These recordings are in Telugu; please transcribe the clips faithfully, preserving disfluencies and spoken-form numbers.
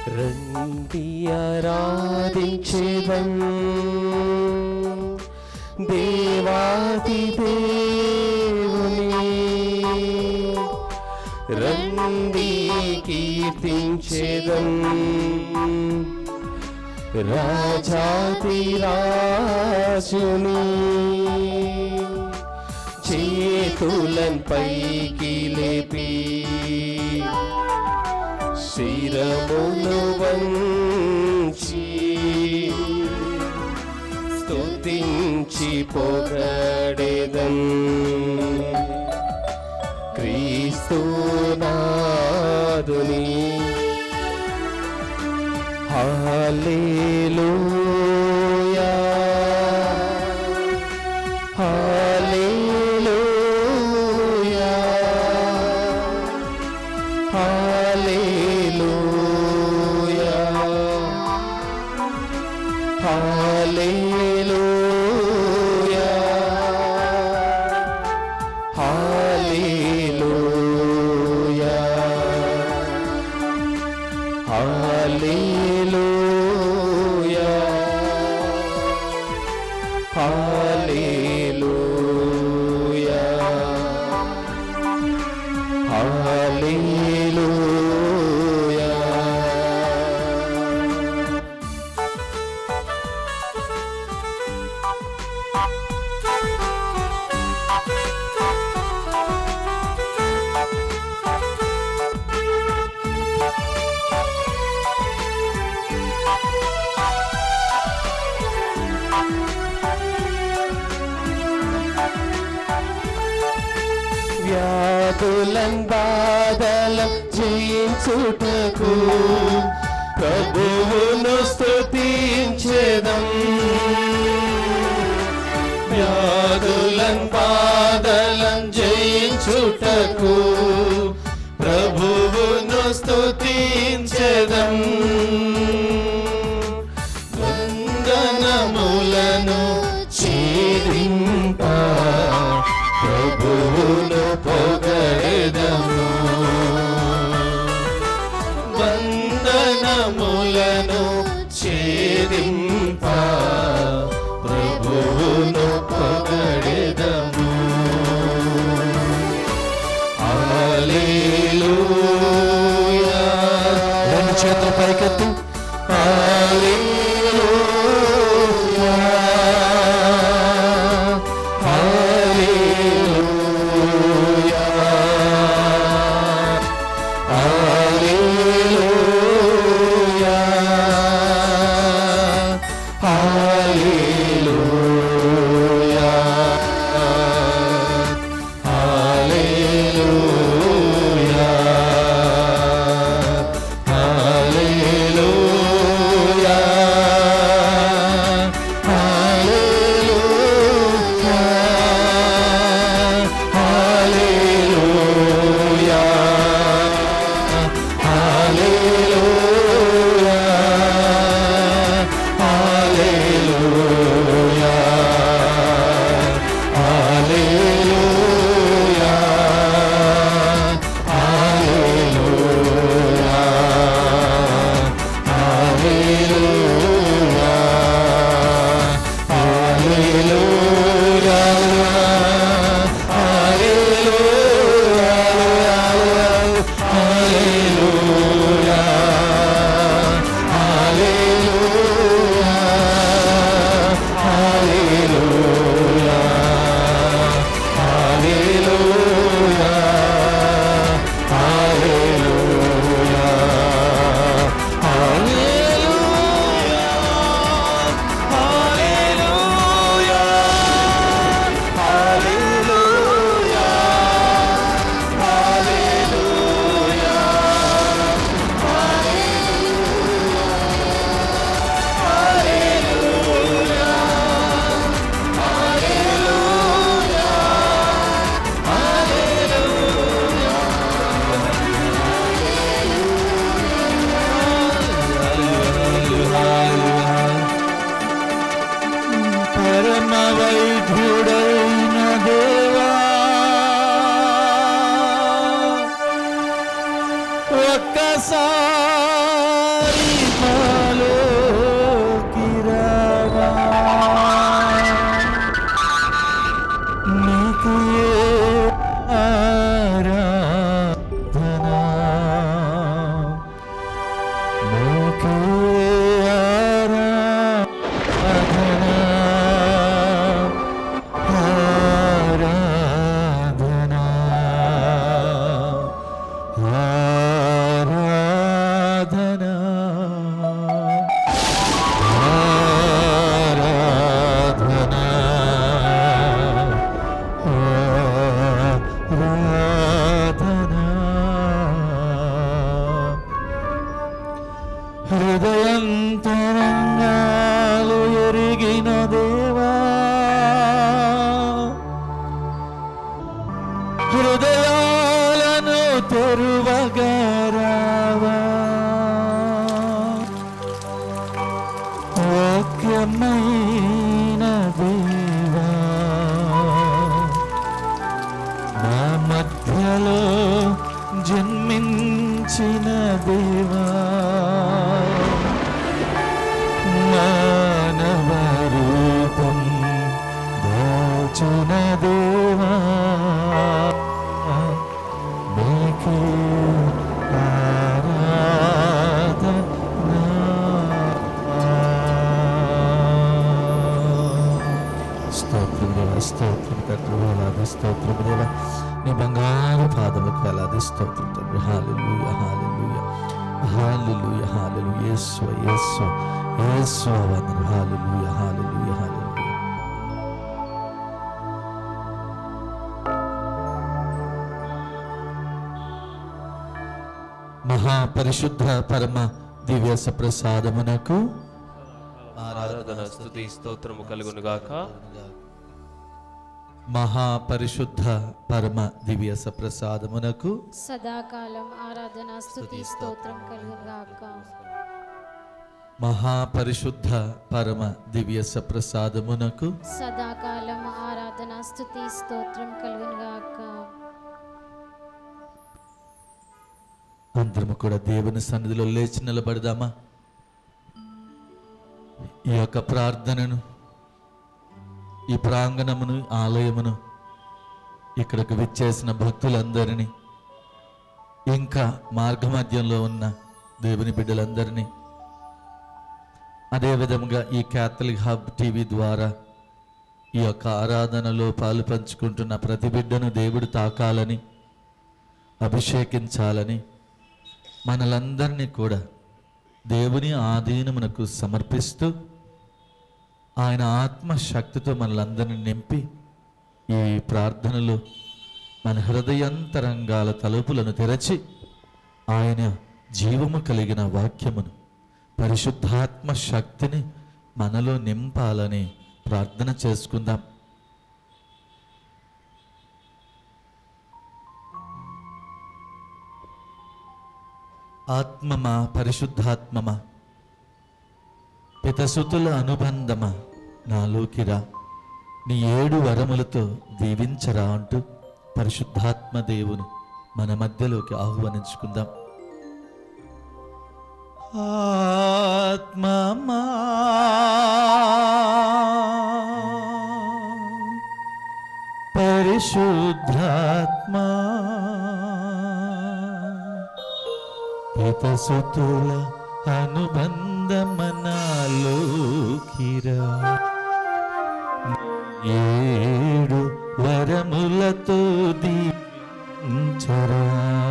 రండి ఆరాధించేదం దేవాది దేవుని, రండి కీర్తించేదం రాజాతి రాజుని. చేతులన్ పైకి లేపి శిరమును వంచి స్తుతించి పొగడెదం క్రీస్తునాథుని. హల్లెలూయా hallelujah hallelujah hallelujah hallelujah hallelujah hallelujah హల్లెలూయా. వ్యాధులన్ బాధలం జయించుటకు ప్రభువును స్తుతించెదం. వ్యాధులన్ బాధలం జయించుటకు ప్రభువును స్తుతించెదం. వందనములను ఛేదింప ప్రభువును పొగడెదము. వందనములను ఛేదింప ప్రభువును పొగడెదము. హృదయంతరంగాలు ఎరిగిన దేవా, హృదయాలను తెరువగరావా, వాక్యమైన దేవా, మా మధ్యలో జన్మించిన దేవా, మానవ రూపం దాచిన దేవా, నీకే ఆరాధనా. స్తోత్రం దేవా, స్తోత్రం తండ్రి, వేలాది స్తోత్రం దేవా, నీ బంగారు పాదములకు వేలాది స్తోత్రం తండ్రి. హల్లెలూయా, హల్లెలూయా, హల్లెలూయా, హల్లెలూయా. యేసు యేసు యేసు వందనాలు. హల్లెలూయా, హల్లెలూయా, హల్లెలూయా. మహాపరిశుద్ధ పరమ దివ్య ప్రసాదమునకు ఆరాధన స్తుతి స్తోత్రము కలుగును గాక. మహాపరిశుద్ధ పరమ దివ్య ప్రసాదమునకు సదాకాలం ఆరాధన స్తుతి స్తోత్రం కలుగును గాక. మహాపరిశుద్ధ పరమ దివ్య ప్రసాదమునకు సదాకాలం ఆరాధన స్తుతి స్తోత్రం కలుగును గాక. అందరము కూడా దేవుని సన్నిధిలో లేచి నిలబడదామా? ఈ యొక్క ప్రార్థనను, ఈ ప్రాంగణమును, ఆలయమును, ఇక్కడికి విచ్చేసిన భక్తులందరినీ, ఇంకా మార్గమధ్యంలో ఉన్న దేవుని బిడ్డలందరినీ, అదేవిధంగా ఈ క్యాథలిక్ హబ్ టీవీ ద్వారా ఈ యొక్క ఆరాధనలో పాలు పంచుకుంటున్న ప్రతి బిడ్డను దేవుడు తాకాలని, అభిషేకించాలని, మనలందరినీ కూడా దేవుని ఆధీనమునకు సమర్పిస్తూ ఆయన ఆత్మశక్తితో మనలందరినీ నింపి ఈ ప్రార్థనలో మన హృదయంతరంగాల తలుపులను తెరచి ఆయన జీవము కలిగిన వాక్యమును, పరిశుద్ధాత్మ శక్తిని మనలో నింపాలని ప్రార్థన చేసుకుందాం. ఆత్మమా, పరిశుద్ధాత్మమా, పితసుతుల అనుబంధమా, నాలోకి రా, నీ ఏడు వరములతో దీవించరా అంటూ పరిశుద్ధాత్మ దేవుని మన మధ్యలోకి ఆహ్వానించుకుందాం. ఆత్మమా, పరిశుద్ధాత్మా, పితసుతుల అనుబంధమనాలోకిరా, ఏడు వరములతో దీవించరా,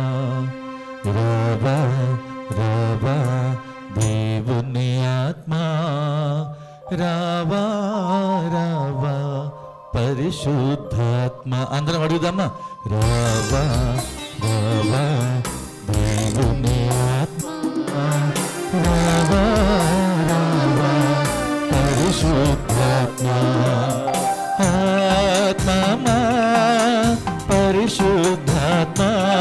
రావా రావా దేవుని ఆత్మా, రావా రావా పరిశుద్ధాత్మ. అందరం అడుగుదామా? రావా రావా దేవుని ఆత్మా, రావా రావా పరిశుద్ధాత్మ. ఆత్మమా, పరిశుద్ధాత్మ,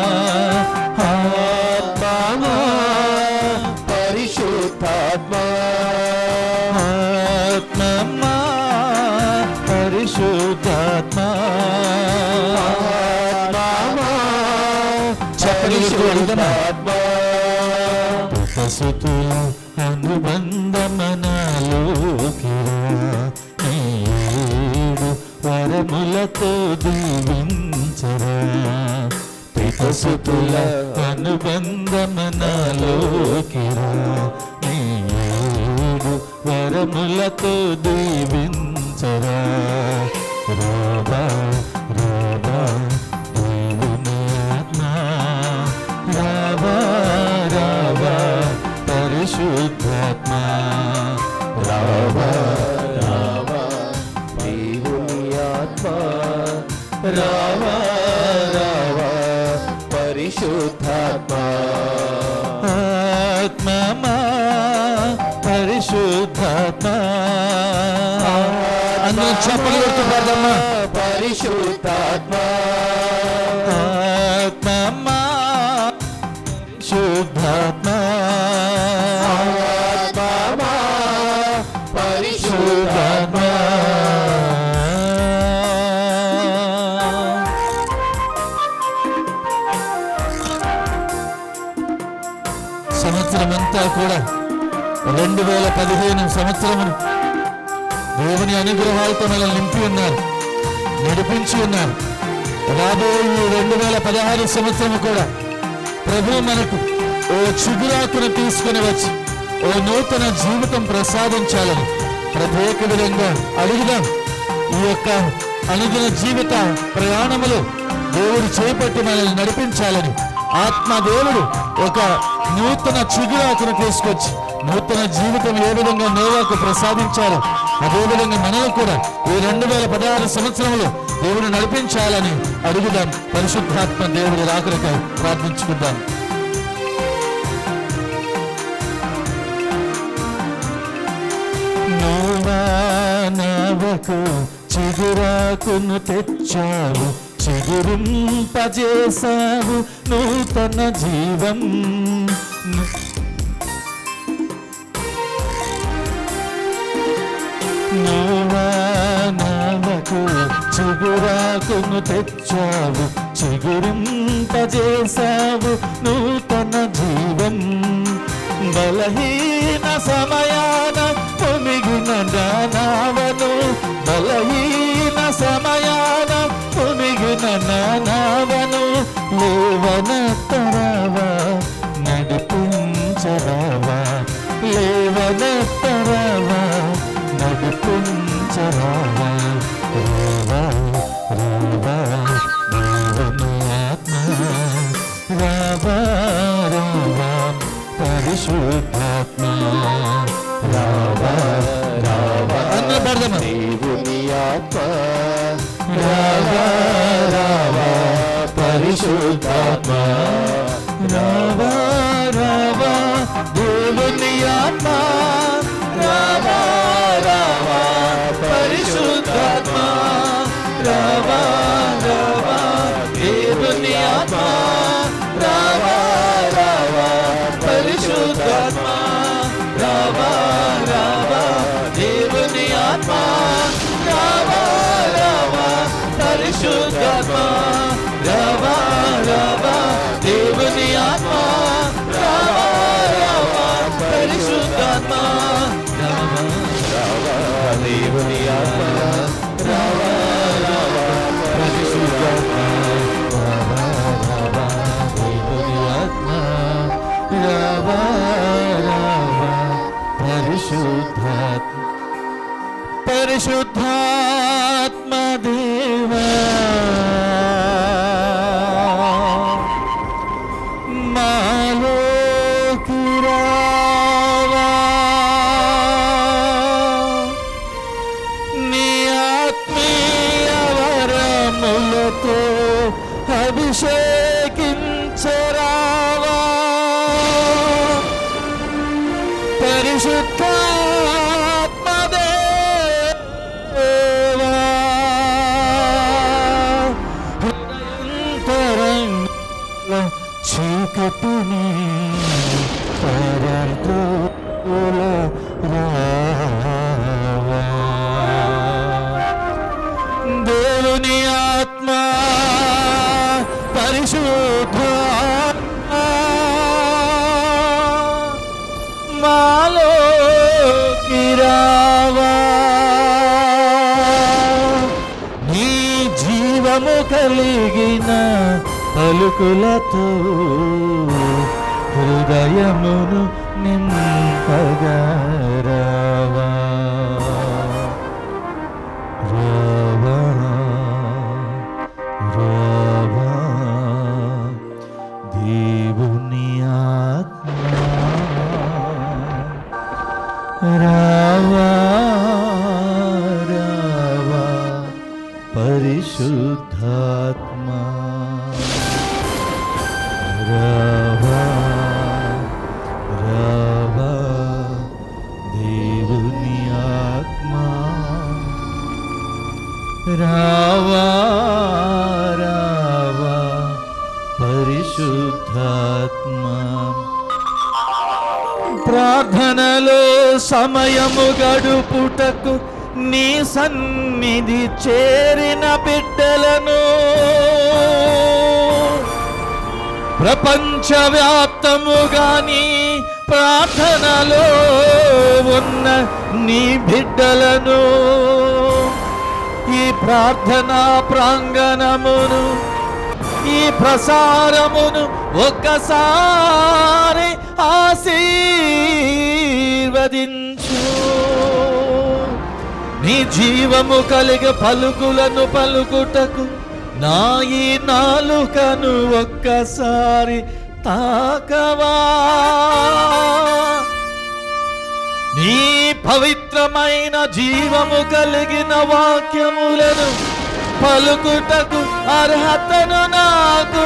ఆత్మమా, పరిశుద్ధాత్మ, ఆత్మమా, పరిశుద్ధాత్మ, ఆత్మమా, పరిశుద్ధాత్మ. పితసుతుల అనుబంధమనాలోకిరా, నీ ఏడు వరముల వరములతో దీవించరా పితసుతుల అనుబంధమనాలోకిరా నీ ఏడు వరములతో దీవించరా రావా రావా దేవుని ఆత్మ రావా రావా పరిశుద్ధాత్మ రావా రావా దేవుని ఆత్మ రావా రావా పరిశుద్ధాత్మ ఆత్మమా పరిశుద్ధాత్మ అందరూ చప్పట్లు కొడుతూ పాడమ్మా పరిశుద్ధాత్మ ఆత్మమా పరిశుద్ధాత్మ ఆత్మమా పరిశుద్ధాత్మ సంవత్సరమంతా కూడా రెండు వేల పదిహేను సంవత్సరమును దేవుని అనుగ్రహాలతో మనల్ని నింపి ఉన్నారు, నడిపించి ఉన్నారు. రాబోయే రెండు వేల పదహారు సంవత్సరం కూడా ప్రభు మనకు ఓ చిగురాకును తీసుకుని వచ్చి ఓ నూతన జీవితం ప్రసాదించాలని ప్రత్యేక విధంగా అడుగుదాం. ఈ యొక్క అనుదిన జీవిత ప్రయాణములో దేవుడు చేపట్టి మనల్ని నడిపించాలని ఆత్మదేవుడు ఒక నూతన చిగురాకును తీసుకొచ్చి నూతన జీవితం ఏ విధంగా నోవాకు ప్రసాదించారో అదేవిధంగా మనల్ని కూడా ఈ రెండు వేల పదహారు సంవత్సరంలో దేవుడు నడిపించాలని అడుగుదాం. పరిశుద్ధాత్మ దేవుడి రాకరికై ప్రార్థించుకుందాం. నోవా నవకు చిగురాకును తెచ్చావు, చిగురింపజేసావు నూతన జీవం. నోవా నవకు చిగురాకును తెచ్చావు, చిగురింపజేసావు నూతన జీవం. బలహీన సమయాన పొమిగిన నానావను, బలహీన సమయాన పొమిగిన నానావను లేవనెత్తరావా నడిపించరావా, లేవనెత్తరావా నడిపించరావా. రావా రావా దేవుని ఆత్మ రావా రావా పరిశుద్ధాత్మ రావా రావా అన్న పడదమ్మ దేవుని ఆత్మ రావా రావా పరిశుద్ధాత్మ రావా రావా దేవుని ఆత్మ రావా రావా పరిశుద్ధాత్మ రావా రావా దేవుని ఆత్మ రావా రావా పరిశుద్ధాత్మ రావా రావా దేవుని ఆత్మ రావా రావా పరిశుద్ధాత్మ రావా రావా దేవుని ఆత్మ రావా రావా పరిశుద్ధాత్మ రావా రావా దేవుని ఆత్మ రావా రావా పరిశుద్ధాత్మ రావా రావా దేవుని ఆత్మ రావా రావా పరిశుద్ధాత్మ పరిశుద్ధాత్మ దేవా మాలోకి రావా, నీ ఆత్మీయ వరములతో అభిషేకించరావా. పరిశుద్ధాత్మ దేవా హృదయంతరంగ చీకటిని పరద్రోల రావా. దేవుని ఆత్మ పరిశుద్ధాత్మ మాలోకి రావా, నీ జీవము కలిగిన పలుకులతో హృదయమును నింపగా రావా రావా రావా దేవుని ఆత్మ రావా రావా పరిశుద్ధాత్మ రావా రావా దేవుని ఆత్మ రావా రావా పరిశుద్ధాత్మ ప్రార్థనలో సమయము గడుపుటకు నీ సన్నిధి చేరిన బిడ్డలను ప్రపంచవ్యాప్తముగాని ప్రార్థనలో ఉన్న నీ బిడ్డలను ఈ ప్రార్థనా ప్రాంగణమును ఈ ప్రసారమును ఒక్కసారి ఆశీర్వదించు నీ జీవము కలిగి పలుకులను పలుకుటకు నా ఈ నాలుకను ఒక్కసారి తాకవా నీ పవిత్రమైన జీవము కలిగిన వాక్యములను పలుకుటకు అర్హతను నాకు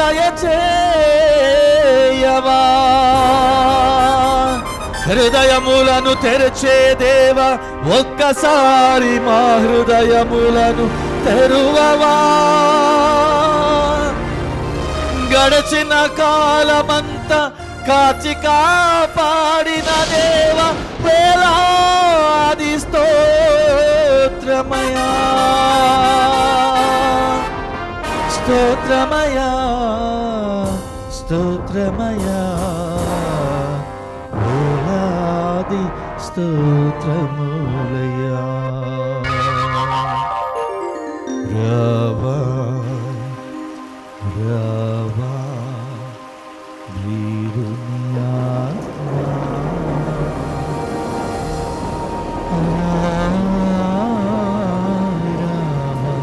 దయచేయవా హృదయములను తెరచే దేవ ఒక్కసారి మా హృదయములను తెరువవా గడచిన కాలమంతా కాచి కాపాడిన దేవ వేలాది స్తోత్రమయా స్తోత్రమయా స్తోత్రమయా వేలాది స్తోత్రములయా రావా రావా వీరుని ఆత్మ రావా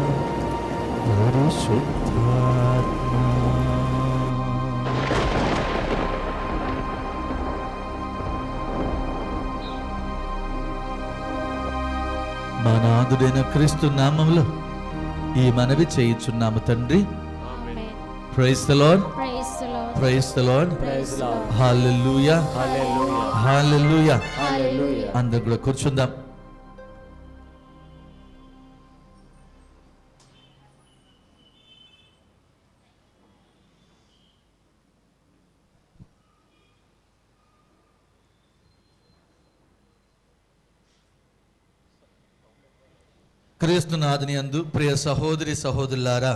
పరిశుద్ధాత్మ మా నాథుడైన క్రీస్తు నామములో ఈ మనవి చేయుచున్నాము తండ్రి. Praise the Lord, praise the Lord, praise the Lord, praise the Lord. Hallelujah, hallelujah, hallelujah. Hallelujah. అందరూ కూడా కూర్చుందాం. క్రీస్తునాథుని యందు ప్రియ సహోదరి సహోదరులారా,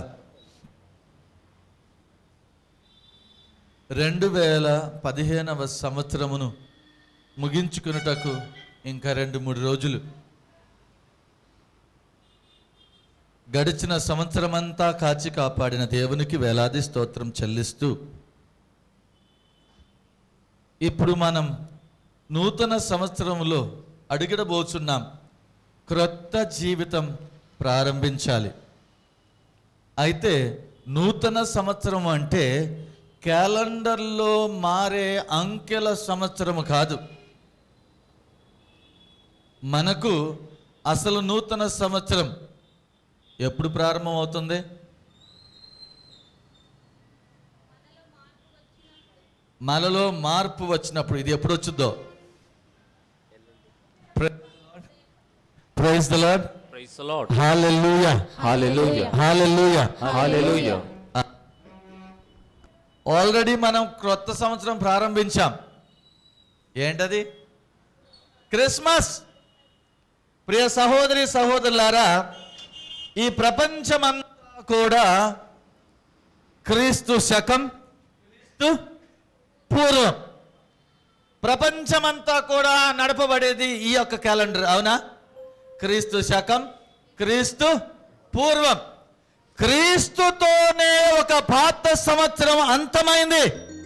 రెండు వేల పదిహేనవ సంవత్సరమును ముగించుకున్నటకు ఇంకా రెండు మూడు రోజులు. గడిచిన సంవత్సరమంతా కాచి కాపాడిన దేవునికి వేలాది స్తోత్రం చెల్లిస్తూ ఇప్పుడు మనం నూతన సంవత్సరంలో అడుగిడబోచున్నాం. క్రొత్త జీవితం ప్రారంభించాలి. అయితే నూతన సంవత్సరం అంటే క్యాలెండర్లో మారే అంకెల సంవత్సరము కాదు. మనకు అసలు నూతన సంవత్సరం ఎప్పుడు ప్రారంభం అవుతుంది? మనలో మార్పు వచ్చినప్పుడు. ఇది ఎప్పుడు వచ్చుద్దో? Praise the Lord, praise the Lord. Hallelujah, hallelujah, hallelujah, hallelujah. Already మనం క్రొత్త సంవత్సరం ప్రారంభించాం. ఏంటది? క్రిస్మస్. ప్రియ సహోదరి సహోదరులారా, ఈ ప్రపంచమంతా కూడా క్రీస్తు శకం, క్రీస్తు పూర్వం, ప్రపంచమంతా కూడా నడపబడేది ఈ యొక్క క్యాలెండర్. అవునా? క్రీస్తు శకం, క్రీస్తు పూర్వం. క్రీస్తుతోనే ఒక పాత సంవత్సరం అంతమైంది.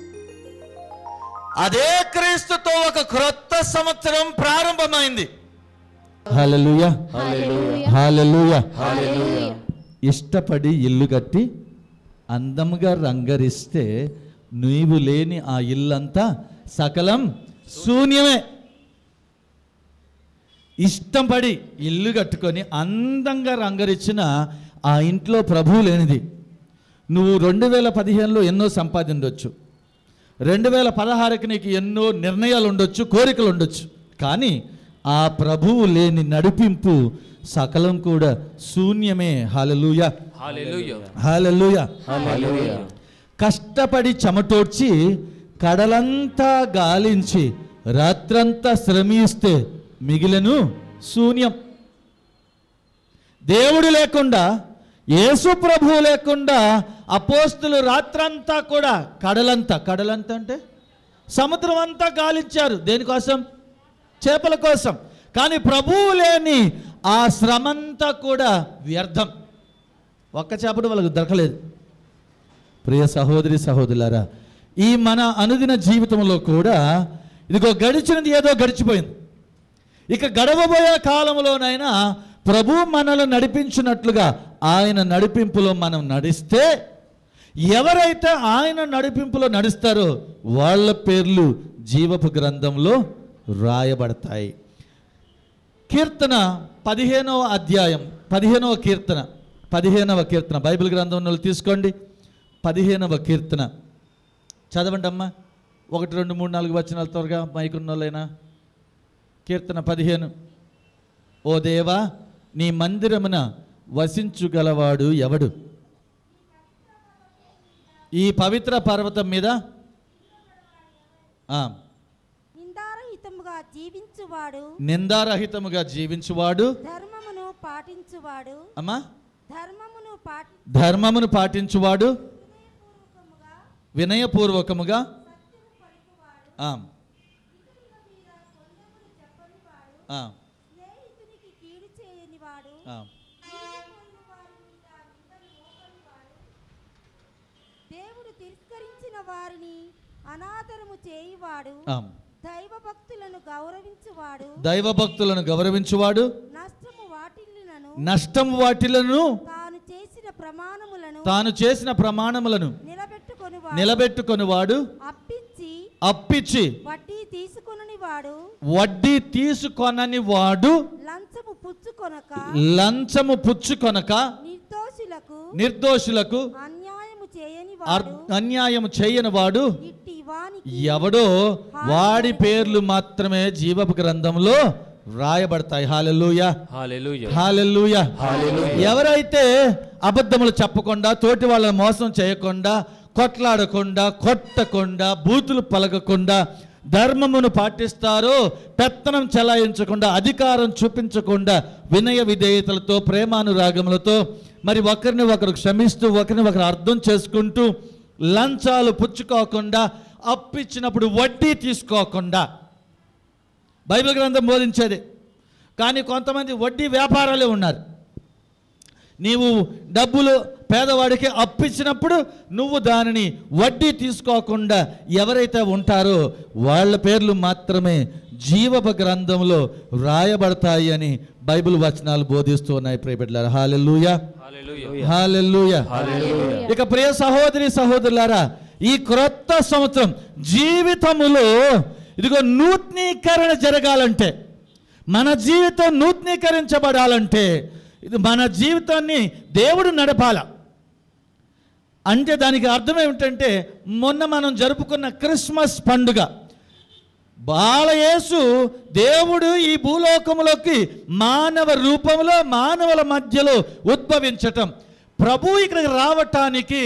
అదే క్రీస్తుతో ఒక క్రొత్త సంవత్సరం ప్రారంభమైంది. హల్లెలూయా, హల్లెలూయా, హల్లెలూయా. ఇష్టపడి ఇల్లు కట్టి అందముగా రంగరిస్తే నీవు లేని ఆ ఇల్లంతా సకలం శూన్యమే. ఇష్టపడి ఇల్లు కట్టుకొని అందంగా రంగరిచ్చిన ఆ ఇంట్లో ప్రభువు లేనిది. నువ్వు రెండు వేల పదిహేనులో ఎన్నో సంపాదించవచ్చు, రెండు వేల పదహారుకి నీకు ఎన్నో నిర్ణయాలు ఉండొచ్చు, కోరికలు ఉండొచ్చు, కానీ ఆ ప్రభువు లేని నడిపింపు సకలం కూడా శూన్యమే. హల్లెలూయా, హల్లెలూయా, హల్లెలూయా, హల్లెలూయా. కష్టపడి చెమటోడ్చి కడలంతా గాలించి రాత్రంతా శ్రమిస్తే మిగిలను శూన్యం. దేవుడు లేకుండా, యేసు ప్రభువు లేకుండా అపోస్తులు రాత్రంతా కూడా కడలంతా కడలంతా అంటే సముద్రం అంతా గాలించారు. దేనికోసం? చేపల కోసం. కానీ ప్రభువు లేని ఆ శ్రమంతా కూడా వ్యర్థం. ఒక్క చేపడు వాళ్ళకు దొరకలేదు. ప్రియ సహోదరి సహోదరులారా, ఈ మన అనుదిన జీవితంలో కూడా ఇదిగో గడిచినది ఏదో గడిచిపోయింది. ఇక గడవబోయే కాలంలోనైనా ప్రభు మనల్ని నడిపించినట్లుగా ఆయన నడిపింపులో మనం నడిస్తే, ఎవరైతే ఆయన నడిపింపులో నడుస్తారో వాళ్ళ పేర్లు జీవపు గ్రంథంలో రాయబడతాయి. కీర్తన పదిహేనవ అధ్యాయం, పదిహేనవ కీర్తన, పదిహేనవ కీర్తన బైబిల్ గ్రంథంలో తీసుకోండి. పదిహేనవ కీర్తన చదవండి అమ్మా. ఒకటి రెండు మూడు నాలుగు వచనాలు త్వరగా మైకున్నోళ్ళైనా. కీర్తన పదిహేను. ఓ దేవా, నీ మందిరమున వసించుగలవాడు ఎవడు? ఈ పవిత్ర పర్వతం మీద నిందారహితముగా జీవించువాడు నిందారహితముగా జీవించువాడు ధర్మమును పాటించువాడు అమ్మా ధర్మమును పాటి ధర్మమును పాటించువాడు వినయపూర్వకముగా ఆ ఆ స్నేహితునికి కీడు చేయనివాడు ఆ దేవుడు తిరస్కరించిన వారిని అనాదరము చేయువాడు దైవ భక్తులను గౌరవించువాడు దైవ భక్తులను గౌరవించువాడు నష్టము వాటిల్లినను నష్టము వాటిలను తాను చేసిన ప్రమాణములను తాను చేసిన ప్రమాణములను నిలబెట్టుకొనివాడు నిలబెట్టుకొనివాడు అప్పించి అప్పిచ్చి వడ్డీ తీసుకొనని వాడు వడ్డీ తీసుకొనని వాడు లంచము పుచ్చుకొనక లంచము పుచ్చుకొనక నిర్దోషులకు నిర్దోషులకు అన్యాయము చేయని అర్- వాడు అన్యాయము చేయని వాడు ఇట్టి వానికి ఎవడో వాడి పేర్లు మాత్రమే జీవపు గ్రంథంలో రాయబడతాయి. హల్లెలూయా, హల్లెలూయా, హల్లెలూయా. హల్లెలూయా. ఎవరైతే అబద్ధములు చెప్పకుండా, తోటి వాళ్ళని మోసం చేయకుండా, కొట్లాడకుండా, కొట్టకుండా, బూతులు పలకకుండా, ధర్మమును పాటిస్తారో, పెత్తనం చెలాయించకుండా, అధికారం చూపించకుండా, వినయ విధేయతలతో, ప్రేమానురాగములతో, మరి ఒకరిని ఒకరు క్షమిస్తూ, ఒకరిని ఒకరు అర్థం చేసుకుంటూ, లంచాలు పుచ్చుకోకుండా, అప్పిచ్చినప్పుడు వడ్డీ తీసుకోకుండా, బైబిల్ గ్రంథం బోధించేది. కానీ కొంతమంది వడ్డీ వ్యాపారాలే ఉన్నారు. నీవు డబ్బులు పేదవాడికి అప్పిచ్చినప్పుడు నువ్వు దానిని వడ్డీ తీసుకోకుండా ఎవరైతే ఉంటారో వాళ్ళ పేర్లు మాత్రమే జీవపు గ్రంథంలో రాయబడతాయి అని బైబిల్ వచనాలు బోధిస్తూ ఉన్నాయి. ప్రియబిడ్డలారా, హల్లెలూయా, హల్లెలూయా. ఇక ప్రియ సహోదరి సహోదరులారా, ఈ క్రొత్త సంవత్సరం జీవితములో ఇదిగో నూతనీకరణ జరగాలంటే, మన జీవితం నూతనీకరించబడాలంటే, ఇది మన జీవితాన్ని దేవుడు నడపాల. అంటే దానికి అర్థం ఏమిటంటే, మొన్న మనం జరుపుకున్న క్రిస్మస్ పండుగ, బాలయేసు దేవుడు ఈ భూలోకములోకి మానవ రూపంలో మానవుల మధ్యలో ఉద్భవించటం, ప్రభు ఇక్కడికి రావటానికి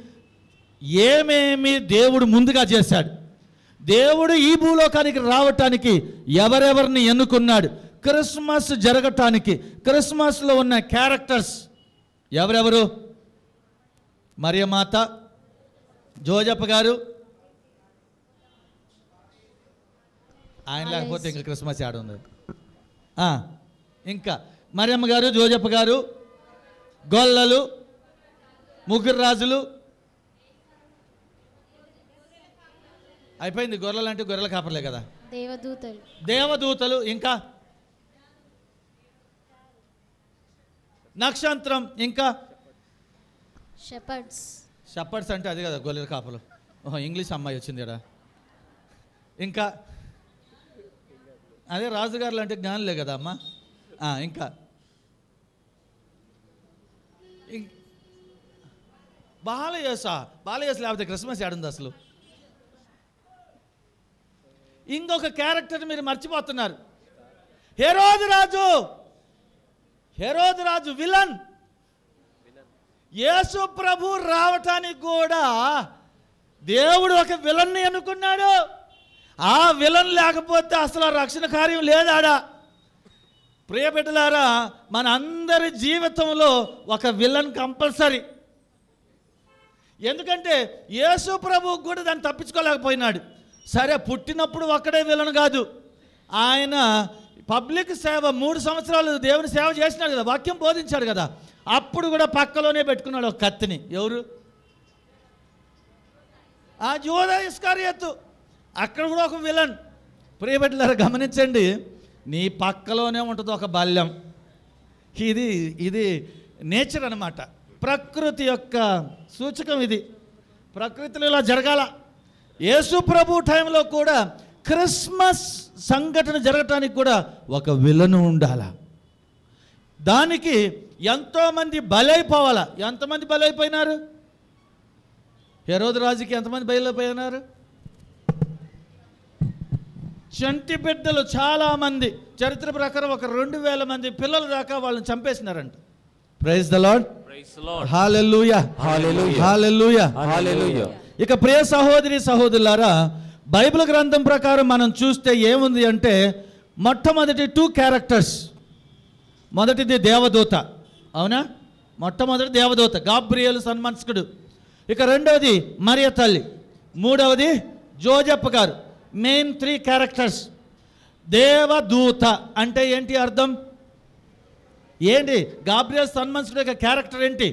ఏమేమి దేవుడు ముందుగా చేశాడు, దేవుడు ఈ భూలోకానికి రావటానికి ఎవరెవరిని ఎన్నుకున్నాడు, క్రిస్మస్ జరగటానికి క్రిస్మస్లో ఉన్న క్యారెక్టర్స్ ఎవరెవరు? మరియమాత, జోజప్ప గారు, ఆయన లేకపోతే ఇంకా క్రిస్మస్ యాడ్ ఉంది. ఇంకా మరియమ్మ గారు, జోజప్ప గారు, గొల్లలు, ముగ్గురు రాజులు అయిపోయింది. గొర్రెలు అంటే గొర్రెల కాపర్లే కదా. దేవదూతలు దేవదూతలు, ఇంకా నక్షత్రం, ఇంకా షెపర్డ్స్. షెపర్డ్స్ అంటే అది కదా గొర్రెల కాపలు. ఓహో, ఇంగ్లీష్ అమ్మాయి వచ్చింది ఇక్కడ. ఇంకా అదే రాజుగారులు అంటే జ్ఞానులే కదా అమ్మా. ఇంకా బాలయేసా బాలయేసు లేకపోతే క్రిస్మస్ ఏడుంది అసలు? ఇంకొక క్యారెక్టర్ మీరు మర్చిపోతున్నారు. హెరోదు రాజు. హెరోదు రాజు విలన్. యేసు ప్రభు రావటానికి కూడా దేవుడు ఒక విలన్ని అనుకున్నాడు. ఆ విలన్ లేకపోతే అసలు రక్షణ కార్యం లేదాడా? ప్రియ బిడ్డలారా, మన అందరి జీవితంలో ఒక విలన్ కంపల్సరీ. ఎందుకంటే యేసు ప్రభు కూడా దాన్ని తప్పించుకోలేకపోయినాడు. సరే, పుట్టినప్పుడు ఒక్కడే విలన్ కాదు. ఆయన పబ్లిక్ సేవ మూడు సంవత్సరాలు దేవుని సేవ చేసినాడు కదా, వాక్యం బోధించాడు కదా. అప్పుడు కూడా పక్కలోనే పెట్టుకున్నాడు ఒక కత్తిని. ఎవరు? ఆ యూదా ఇస్కరియోతు. అక్కడ కూడా ఒక విలన్. ప్రియ బిడ్డలారా, గమనించండి, నీ పక్కలోనే ఉంటుంది ఒక బాల్యం. ఇది ఇది నేచర్ అన్నమాట, ప్రకృతి యొక్క సూచకం. ఇది ప్రకృతిలో ఇలా జరగాల. యేసు ప్రభు టైంలో కూడా క్రిస్మస్ సంఘటన జరగటానికి కూడా ఒక విలను ఉండాల. దానికి ఎంతోమంది బలైపోవాలా. ఎంతమంది బలైపోయినారు? హెరోదు రాజుకి ఎంతమంది బయలుపోయినారు? చంటి బిడ్డలు చాలామంది. చరిత్ర ప్రకారం ఒక రెండు వేల మంది పిల్లల దాకా వాళ్ళని చంపేసినారంట. Praise the lord. Hallelujah, hallelujah, hallelujah. ఇక ప్రియ సహోదరి సహోదరులారా, బైబిల్ గ్రంథం ప్రకారం మనం చూస్తే ఏముంది అంటే, మొట్టమొదటి టూ క్యారెక్టర్స్. మొదటిది దేవదూత, అవునా? మొట్టమొదటి దేవదూత గాబ్రియేలు సన్మనస్కుడు. ఇక రెండవది మరియ తల్లి. మూడవది జోజప్ప గారు. Main three characters. దేవదూత అంటే ఏంటి అర్థం? ఏంటి గాబ్రియేలు సన్మనస్కుడు యొక్క క్యారెక్టర్ ఏంటి?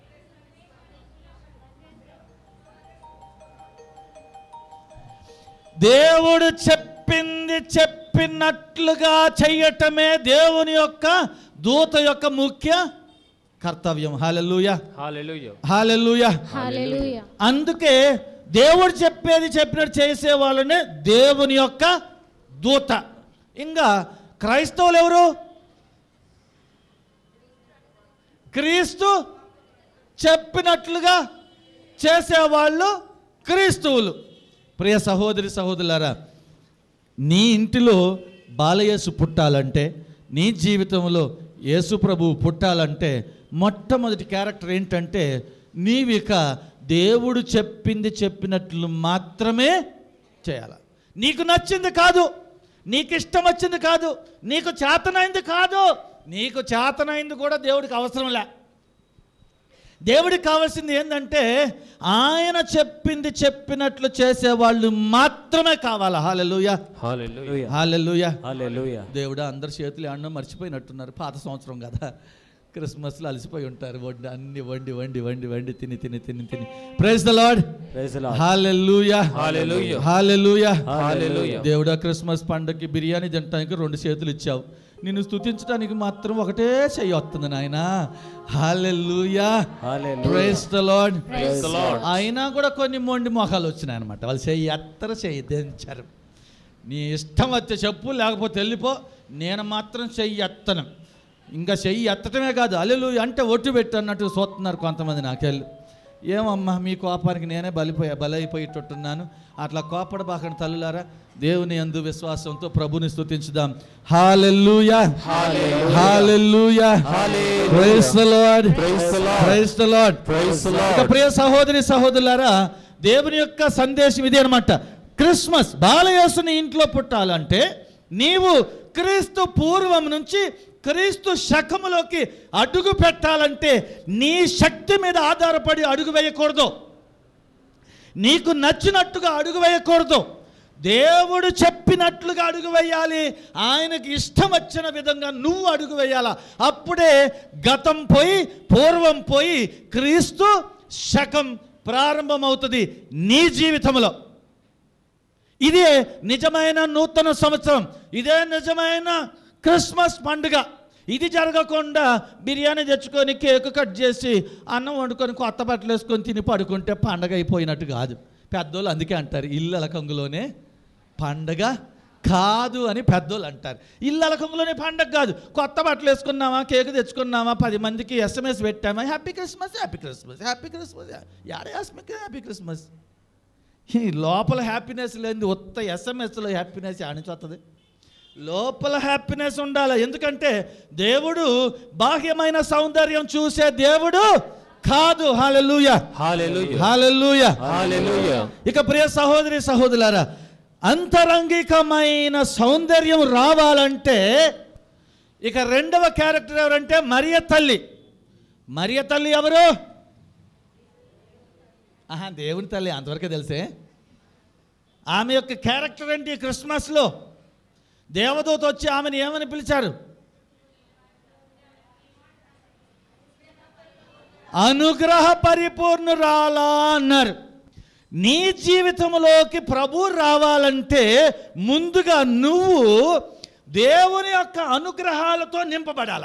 దేవుడు చెప్పింది చెప్పినట్లుగా చెయ్యటమే దేవుని యొక్క దూత యొక్క ముఖ్య కర్తవ్యం. హల్లెలూయా, హల్లెలూయా, హల్లెలూయా, హల్లెలూయా. అందుకే దేవుడు చెప్పేది చెప్పినట్టు చేసే వాళ్ళనే దేవుని యొక్క దూత. ఇంకా క్రైస్తవులు ఎవరు? క్రీస్తు చెప్పినట్లుగా చేసేవాళ్ళు క్రీస్తువులు. ప్రియ సహోదరి సహోదరులారా, నీ ఇంటిలో బాలయేసు పుట్టాలంటే, నీ జీవితంలో యేసు ప్రభువు పుట్టాలంటే మొట్టమొదటి క్యారెక్టర్ ఏంటంటే, నీవిక దేవుడు చెప్పింది చెప్పినట్లు మాత్రమే చేయాలి. నీకు నచ్చింది కాదు, నీకు ఇష్టం వచ్చింది కాదు, నీకు చేతనైంది కాదు. నీకు చేతనైంది కూడా దేవుడికి అవసరం లే. దేవుడికి కావాల్సింది ఏంటంటే, ఆయన చెప్పింది చెప్పినట్లు చేసేవాళ్ళు మాత్రమే కావాలా. హల్లెలూయా, హల్లెలూయా, హల్లెలూయా, హల్లెలూయా. దేవుడా, అందరి చేతులు అన్నం మర్చిపోయినట్టున్నారు. పాత సంవత్సరం కదా, క్రిస్మస్లో అలసిపోయి ఉంటారు. వండి అన్ని వండి వండి వండి వండి తిని తిని తిని తిని. Praise the lord, hallelujah, hallelujah, hallelujah, hallelujah. దేవుడా, క్రిస్మస్ పండుగకి బిర్యానీ తినడానికి రెండు చేతులు ఇచ్చావు. నిన్ను స్తుతించడానికి మాత్రం ఒకటే చెయ్యి వస్తుంది నాయనా. Hallelujah, praise the Lord. అయినా కూడా కొన్ని మొండి మొఖాలు వచ్చినాయి అనమాట. వాళ్ళు చెయ్యి ఎత్తర చెయ్యి దించారు. నీ ఇష్టం వచ్చే చెప్పు, లేకపోతే వెళ్ళిపో. నేను మాత్రం చెయ్యి ఎత్తను. ఇంకా చెయ్యి ఎత్తటమే కాదు, హల్లెలూయా అంటే ఒట్టు పెట్టి అన్నట్టు చూస్తున్నారు కొంతమంది. నాకెళ్ళు ఏమమ్మా, మీ కోపానికి నేనే బలిపోయా బలైపోయేటట్టున్నాను. అట్లా కోపడబాకండి తల్లులారా. దేవుని యందు విశ్వాసంతో ప్రభుని స్తుతించుదాం. Hallelujah, hallelujah, praise the lord, praise the Lord. ఇక ప్రియ సహోదరి సహోదరులారా, దేవుని యొక్క సందేశం ఇది అనమాట. క్రిస్మస్ బాలయేసుని ఇంట్లో పుట్టాలంటే నీవు క్రీస్తు పూర్వం నుంచి క్రీస్తు శకములోకి అడుగు పెట్టాలంటే నీ శక్తి మీద ఆధారపడి అడుగు వేయకూడదు. నీకు నచ్చినట్టుగా అడుగు వేయకూడదు. దేవుడు చెప్పినట్లుగా అడుగు వేయాలి. ఆయనకి ఇష్టం వచ్చిన విధంగా నువ్వు అడుగు వేయాలా. అప్పుడే గతం పోయి పూర్వం పోయి క్రీస్తు శకం ప్రారంభమవుతుంది నీ జీవితంలో. ఇదే నిజమైన నూతన సంవత్సరం, ఇదే నిజమైన క్రిస్మస్ పండుగ. ఇది జరగకుండా బిర్యానీ తెచ్చుకొని కేక్ కట్ చేసి అన్నం వండుకొని కొత్త బట్టలు వేసుకొని తిని పడుకుంటే పండగ అయిపోయినట్టు కాదు. పెద్దోళ్ళు అందుకే అంటారు ఇల్లు అలకంగులోనే పండగ కాదు అని పెద్దోళ్ళు అంటారు. ఇల్లు అలకంగులోనే పండగ కాదు. కొత్త బట్టలు వేసుకున్నామా, కేక్ తెచ్చుకున్నామా, పది మందికి ఎస్ఎంఎస్ పెట్టామా, happy Christmas happy Christmas happy Christmas యాడే హ్యాపీ క్రిస్మస్. ఈ లోపల హ్యాపీనెస్ లేనిది ఉత్త ఎస్ఎంఎస్లో హ్యాపీనెస్ ఆనించి వస్తుంది. లోపల హ్యాపీనెస్ ఉండాలి. ఎందుకంటే దేవుడు బాహ్యమైన సౌందర్యం చూసే దేవుడు కాదు. హల్లెలూయా హల్లెలూయా హల్లెలూయా హల్లెలూయా. ఇక ప్రియ సహోదరి సహోదరులారా, అంతరంగికమైన సౌందర్యం రావాలంటే ఇక రెండవ క్యారెక్టర్ ఎవరంటే మరియ తల్లి. మరియ తల్లి ఎవరు? ఆహా, దేవుని తల్లి అంతవరకే తెలిసే. ఆమె యొక్క క్యారెక్టర్ ఏంటి? క్రిస్మస్లో దేవదూత వచ్చి ఆమెను ఏమని పిలిచారు? అనుగ్రహ పరిపూర్ణురాలా అన్నారు. నీ జీవితంలోకి ప్రభు రావాలంటే ముందుగా నువ్వు దేవుని యొక్క అనుగ్రహాలతో నింపబడాల.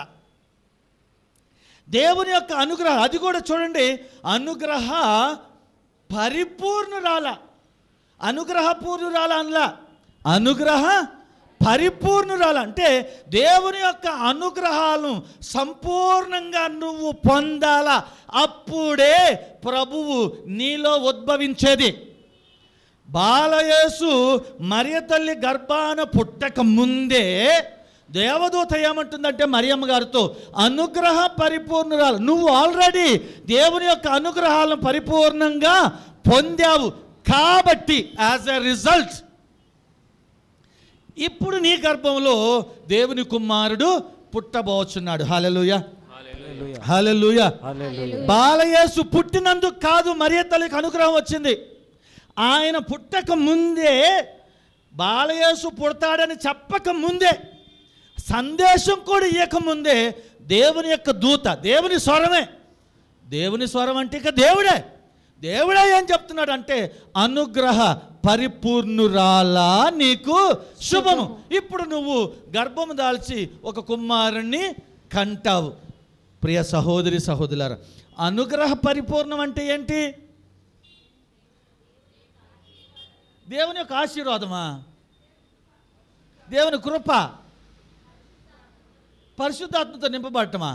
దేవుని యొక్క అనుగ్రహం, అది కూడా చూడండి, అనుగ్రహ పరిపూర్ణురాల. అనుగ్రహ పూర్ణురాల అనలా, అనుగ్రహ పరిపూర్ణురాలు. అంటే దేవుని యొక్క అనుగ్రహాలను సంపూర్ణంగా నువ్వు పొందాలా, అప్పుడే ప్రభువు నీలో ఉద్భవించేది. బాలయేసు మరియ తల్లి గర్భాన పుట్టక ముందే దేవదూత ఏమంటుందంటే మరియమ్మ గారితో, అనుగ్రహ పరిపూర్ణురాలు, నువ్వు ఆల్రెడీ దేవుని యొక్క అనుగ్రహాలను పరిపూర్ణంగా పొందావు కాబట్టి యాజ్ ఎ రిజల్ట్ ఇప్పుడు నీ గర్భంలో దేవుని కుమారుడు పుట్టబోచున్నాడు. హల్లెలూయా హల్లెలూయా. బాలయేసు పుట్టినందుకు కాదు మరియ తల్లికి అనుగ్రహం వచ్చింది. ఆయన పుట్టక ముందే, బాలయేసు పుడతాడని చెప్పక ముందే, సందేశం కూడా ఇవ్వకముందే దేవుని యొక్క దూత, దేవుని స్వరమే, దేవుని స్వరం అంటే ఇక దేవుడే దేవుడే ఏం చెప్తున్నాడు అంటే, అనుగ్రహ పరిపూర్ణురాలా నీకు శుభము. ఇప్పుడు నువ్వు గర్భము దాల్చి ఒక కుమారుణ్ణి కంటావు. ప్రియ సహోదరి సహోదరులారా, అనుగ్రహ పరిపూర్ణం అంటే ఏంటి? దేవుని యొక్క ఆశీర్వాదమా? దేవుని కృప? పరిశుద్ధాత్మతో నింపబడటమా?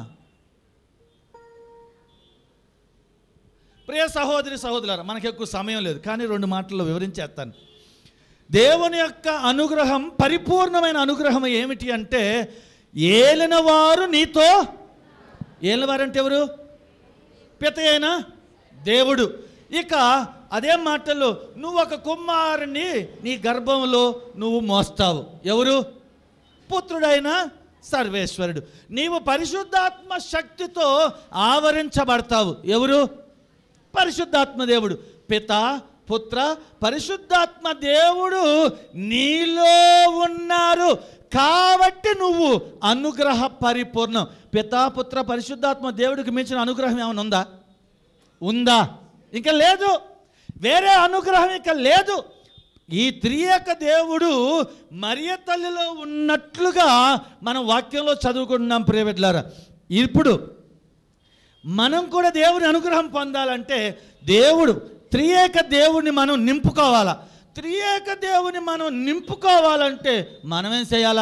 ప్రియ సహోదరి సహోదరులారా, మనకి ఎక్కువ సమయం లేదు కానీ రెండు మాటల్లో వివరించేస్తాను. దేవుని యొక్క అనుగ్రహం, పరిపూర్ణమైన అనుగ్రహం ఏమిటి అంటే, ఏలినవారు నీతో, ఏలినవారంటే ఎవరు? పిత అయిన దేవుడు. ఇక అదే మాటల్లో నువ్వు ఒక కుమారుని నీ గర్భంలో నువ్వు మోస్తావు. ఎవరు? పుత్రుడైన సర్వేశ్వరుడు. నీవు పరిశుద్ధాత్మ శక్తితో ఆవరించబడతావు. ఎవరు? పరిశుద్ధాత్మ దేవుడు. పిత, పుత్ర, పరిశుద్ధాత్మ దేవుడు నీలో ఉన్నారు కాబట్టి నువ్వు అనుగ్రహ పరిపూర్ణం. పిత, పుత్ర, పరిశుద్ధాత్మ దేవుడికి మించిన అనుగ్రహం ఏమైనా ఉందా? ఉందా? ఇంకా లేదు. వేరే అనుగ్రహం ఇంకా లేదు. ఈ త్రియేక దేవుడు మరియ తల్లిలో ఉన్నట్లుగా మనం వాక్యంలో చదువుకుంటున్నాం ప్రియబిడ్డలారా. ఇప్పుడు మనం కూడా దేవుని అనుగ్రహం పొందాలంటే దేవుడు, త్రియేక దేవుని మనం నింపుకోవాలా. త్రియేక దేవుని మనం నింపుకోవాలంటే మనం ఏం చేయాలా?